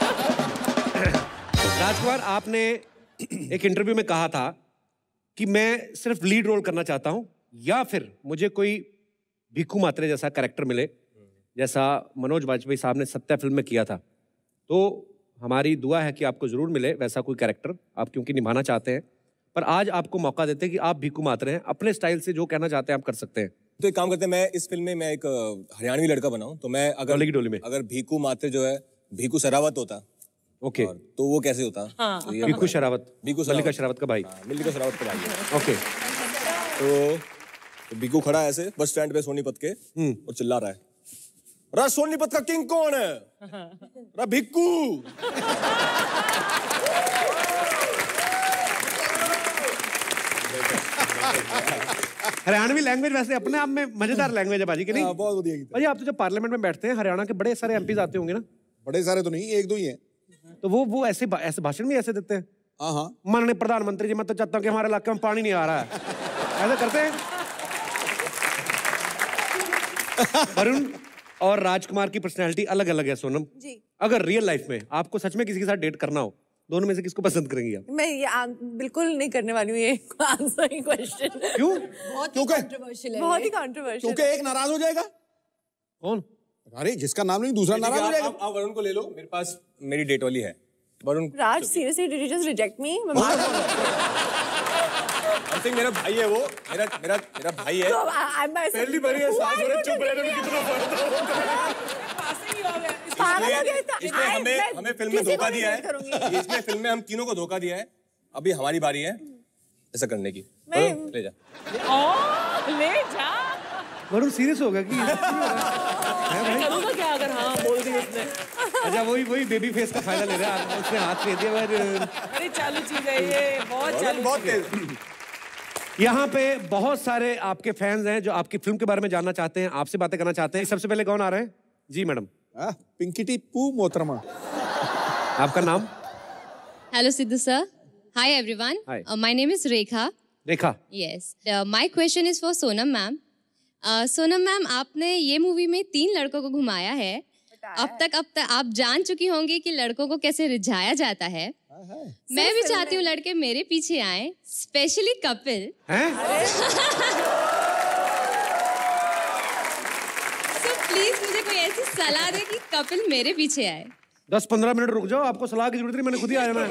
राजकुमार, आपने एक इंटरव्यू में कहा था कि मैं सिर्फ लीड रोल करना चाहता हूं या फिर मुझे कोई भिक्खू मात्रे जैसा कैरेक्टर मिले, जैसा मनोज वाजपेयी साहब ने सत्या फिल्म में किया था। तो हमारी दुआ है कि आपको जरूर मिले वैसा कोई कैरेक्टर, आप क्योंकि निभाना चाहते हैं। पर आज आपको मौका देते हैं कि आप भिक्खू मात्रे हैं, अपने स्टाइल से जो कहना चाहते हैं आप कर सकते हैं। तो एक काम करते हैं, मैं इस फिल्म में मैं एक हरियाणवी लड़का बनाऊं, तो मैं अगर डोली की डोली में अगर भिक्खू मात्रे जो है भिक्खू सरावत होता, ओके, तो वो कैसे होता? हाँ। तो ये भिक्खू शरावत, भिक्खू मल्लिका शरावत का भाई। हाँ, मल्लिका शरावत का भाई है। ओके, तो, तो भिक्खू खड़ा है ऐसे बस स्टैंड पे सोनीपत के और चिल्ला रहा है, रा सोनीपत का किंग कौन है? रा भिक्खू। हरियाणवी लैंग्वेज वैसे अपने आप में मजेदार लैंग्वेज है बाजी की, नहीं? हाँ, बहुत बढ़िया। भाई आप तो जब पार्लियामेंट में बैठते हैं, हरियाणा के बड़े सारे एमपीज आते होंगे ना? बड़े सारे तो नहीं, एक दो ही हैं। तो वो वो ऐसे ऐसे भाषण भी ऐसे देते हैं? हाँ हाँ। माननीय प्रधानमंत्री जी, मैं तो चाहता हूँ कि हमारे इलाके में पानी नहीं आ रहा है, ऐसा करते हैं? वरुण और राजकुमार की पर्सनैलिटी अलग अलग है सोनम जी। अगर रियल लाइफ में आपको सच में किसी के साथ डेट करना हो, दोनों में से किसको पसंद करेंगी आप? मैं ये आ, बिल्कुल नहीं करने वाली हूँ ये आंसर क्वेश्चन। क्यों? बहुत क्यों? कंट्रोवर्शियल है, बहुत ही कंट्रोवर्शियल। क्योंकि एक नाराज हो जाएगा। कौन? अरे जिसका नाम नहीं दूसरा नाराज हो जाएगा। आप, आप वरुण को ले लो, मेरे पास मेरी डेट वाली है। Varun. Raj seriously did you just reject me? I think मेरा भाई है वो, मेरा मेरा मेरा भाई है। पहली बार ये साथ में चुप रहने में कितना फर्क है। इसने हमें हमें फिल्म में धोखा दिया है, इसने फिल्म में हम तीनों को धोखा दिया है। अभी हमारी बारी है ऐसा करने की। ले जा। ले जा। वरुण सीरियस होगा कि करूँगा क्या अगर हाँ बोल दी उसने? अच्छा वही वही बेबी फेस का फायदा ले रहा है, उसने हाथ दे दिया। अरे चालू चीज है ये, बहुत चालू। बहुत तेज। यहाँ पे बहुत सारे आपके फैंस हैं जो आपकी फिल्म के बारे में जानना चाहते हैं, आपसे बातें करना चाहते हैं। सबसे पहले कौन आ रहे हैं? जी मैडम। पिंकी पू मोहतरमा। आपका नाम? Hello Sidhu sir. Hi everyone. Hi. Uh, my name is Rekha. Rekha. Yes. Uh, my question is for Sonam ma'am. Uh, Sonam ma'am, आपने ये मूवी में तीन लड़कों को घुमाया है। अब तक अब तक आप जान चुकी होंगी कि लड़कों को कैसे रिझाया जाता है। मैं भी चाहती हूँ लड़के मेरे पीछे आए, स्पेशली कपिल। So प्लीज मुझे कोई ऐसी सलाह दे कि कपिल मेरे पीछे आए। दस पंद्रह मिनट रुक जाओ, आपको सलाह की जरूरत नहीं, मैंने खुद ही आ जाना है।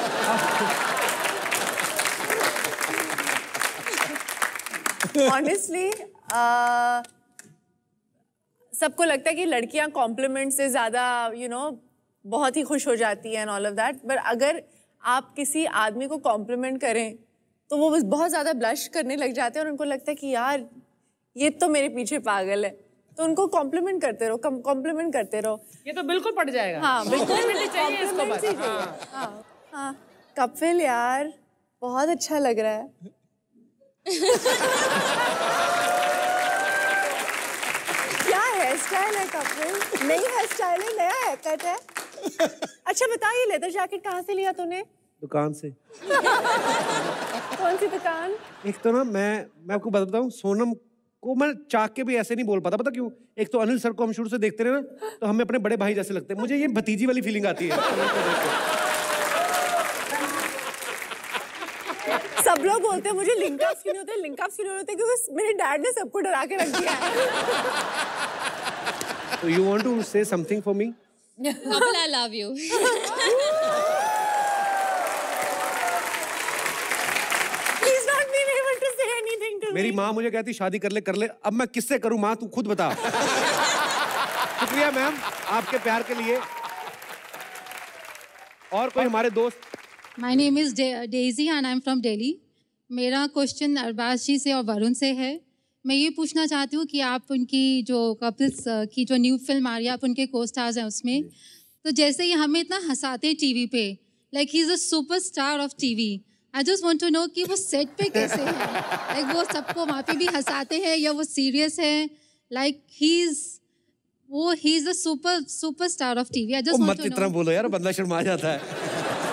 Honestly, uh, सबको लगता है कि लड़कियां कॉम्प्लीमेंट से ज्यादा यू नो बहुत ही खुश हो जाती हैं ऑल ऑफ दैट, बट अगर आप किसी आदमी को कॉम्प्लीमेंट करें तो वो बस बहुत ज्यादा ब्लश करने लग जाते हैं और उनको लगता है कि यार ये तो मेरे पीछे पागल है, तो उनको कॉम्प्लीमेंट करते रहो, कॉम्प्लीमेंट करते रहो। ये तो बिल्कुल पड़ जाएगा। हाँ बिल्कुल चाहिए इसको बस। हाँ हाँ कपिल यार बहुत अच्छा लग रहा है। क्या हेयर स्टाइल है कपिल? नई हेयर स्टाइल है, नया हेयर कट है। अच्छा बता ये लेदर जैकेट कहाँ से लिया तूने? दुकान से। कौन सी दुकान? एक तो ना मैं मैं आपको बता बताऊं, सोनम को मैं चाक के भी ऐसे नहीं बोल पाता, पता क्यों? एक तो अनिल सर को हम शुरू से देखते रहे ना, तो हमें अपने बड़े भाई जैसे लगते हैं। मुझे ये भतीजी वाली फीलिंग आती है। सब लोग बोलते हैं मुझे लिंक अप्स क्यों नहीं होते, लिंक अप्स क्यों नहीं होते, क्योंकि मेरे डैड ने सबको डरा के रख दिया है। So you want to say something for me? Kapil, I love you. He's not been able to say anything to मेरी माँ मुझे कहती शादी कर ले कर ले, अब मैं किससे करूं माँ, तू खुद बता। शुक्रिया मैम आपके प्यार के लिए। और कोई हमारे दोस्त? My name is Daisy and I am from Delhi. मेरा क्वेश्चन अरबाज जी से और वरुण से है। मैं ये पूछना चाहती हूँ कि आप उनकी जो कपिल्स की जो न्यू फिल्म आ रही है, आप उनके को स्टार्स हैं उसमें, तो जैसे ही हमें इतना हंसाते हैं टीवी पे, like he is a super star of TV, I just want to know कि वो सेट पे कैसे हैं, लाइक वो सबको वहाँ पे भी हंसाते हैं या वो सीरियस है, लाइक ही इज वो he is a super super star of TV. I just want to know. मत इतना बोलो यार, बंदा शर्मा जाता है।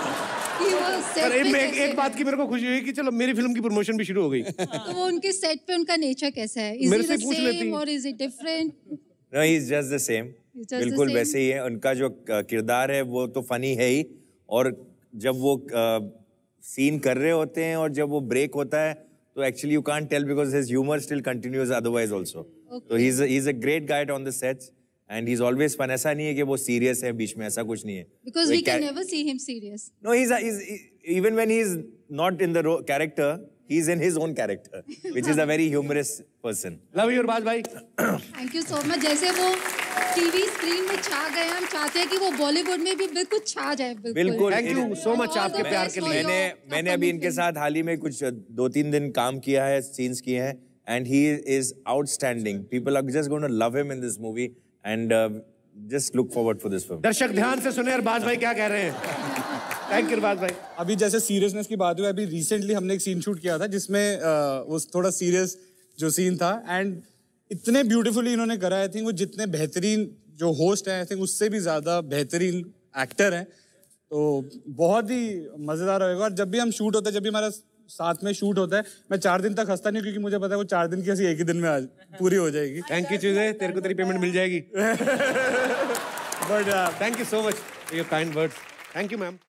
पर एक, एक, एक बात की मेरे को खुशी हुई कि चलो मेरी फिल्म की प्रमोशन भी शुरू हो गई। तो वो उनके सेट पे उनका नेचर कैसा है? Is मेरे he से the पूछ लेती। same or is it different? No, he's just the same. He's just the बिल्कुल same. वैसे ही है। उनका जो क- किरदार है वो तो फनी है ही, और जब वो सीन कर रहे होते हैं और जब वो ब्रेक होता है तो actually you can't tell because his humour still continues otherwise also. तो he is he is a great guide on the sets and he is always fun. ऐसा नहीं है कि वो सीरियस है बीच में, ऐसा कुछ नहीं है। Because वो we एक can car- never see him serious. No, he's, a, he's he, even when he's not in the ro- character, he's in his own character, which is a very humorous person. Love you, Arbaaz भाई। Thank you so much. जैसे वो TV screen में छा गए, हम चाहते हैं कि वो बॉलीवुड में भी बिल्कुल छा जाए। बिल्कुल। थैंक यू सो मच आपके प्यार के लिए। मैंने मैंने अभी इनके साथ हाल ही में कुछ दो तीन दिन काम किया है, सीन्स किए हैं, and he is outstanding. People are just going to love him in this movie and just look forward for this film. दर्शक ध्यान से सुने अरबाज भाई क्या कह रहे हैं। थैंक यू अरबाज भाई। अभी जैसे सीरियसनेस की बात हुई, अभी रिसेंटली हमने एक सीन शूट किया था जिसमें अ, वो थोड़ा सीरियस जो सीन था, एंड इतने ब्यूटीफुली इन्होंने करा। आई थिंक वो जितने बेहतरीन जो होस्ट हैं, आई थिंक उससे भी ज्यादा बेहतरीन एक्टर हैं, तो बहुत ही मजेदार होगा। और जब भी हम शूट होता है, जब भी हमारा साथ में शूट होता है, मैं चार दिन तक हंसता नहीं, क्योंकि मुझे पता है वो चार दिन की हंसी एक ही दिन में आज पूरी हो जाएगी। थैंक यू चीजें, तेरे को तेरी पेमेंट मिल जाएगी। But thank you so much for your kind words. Thank you ma'am.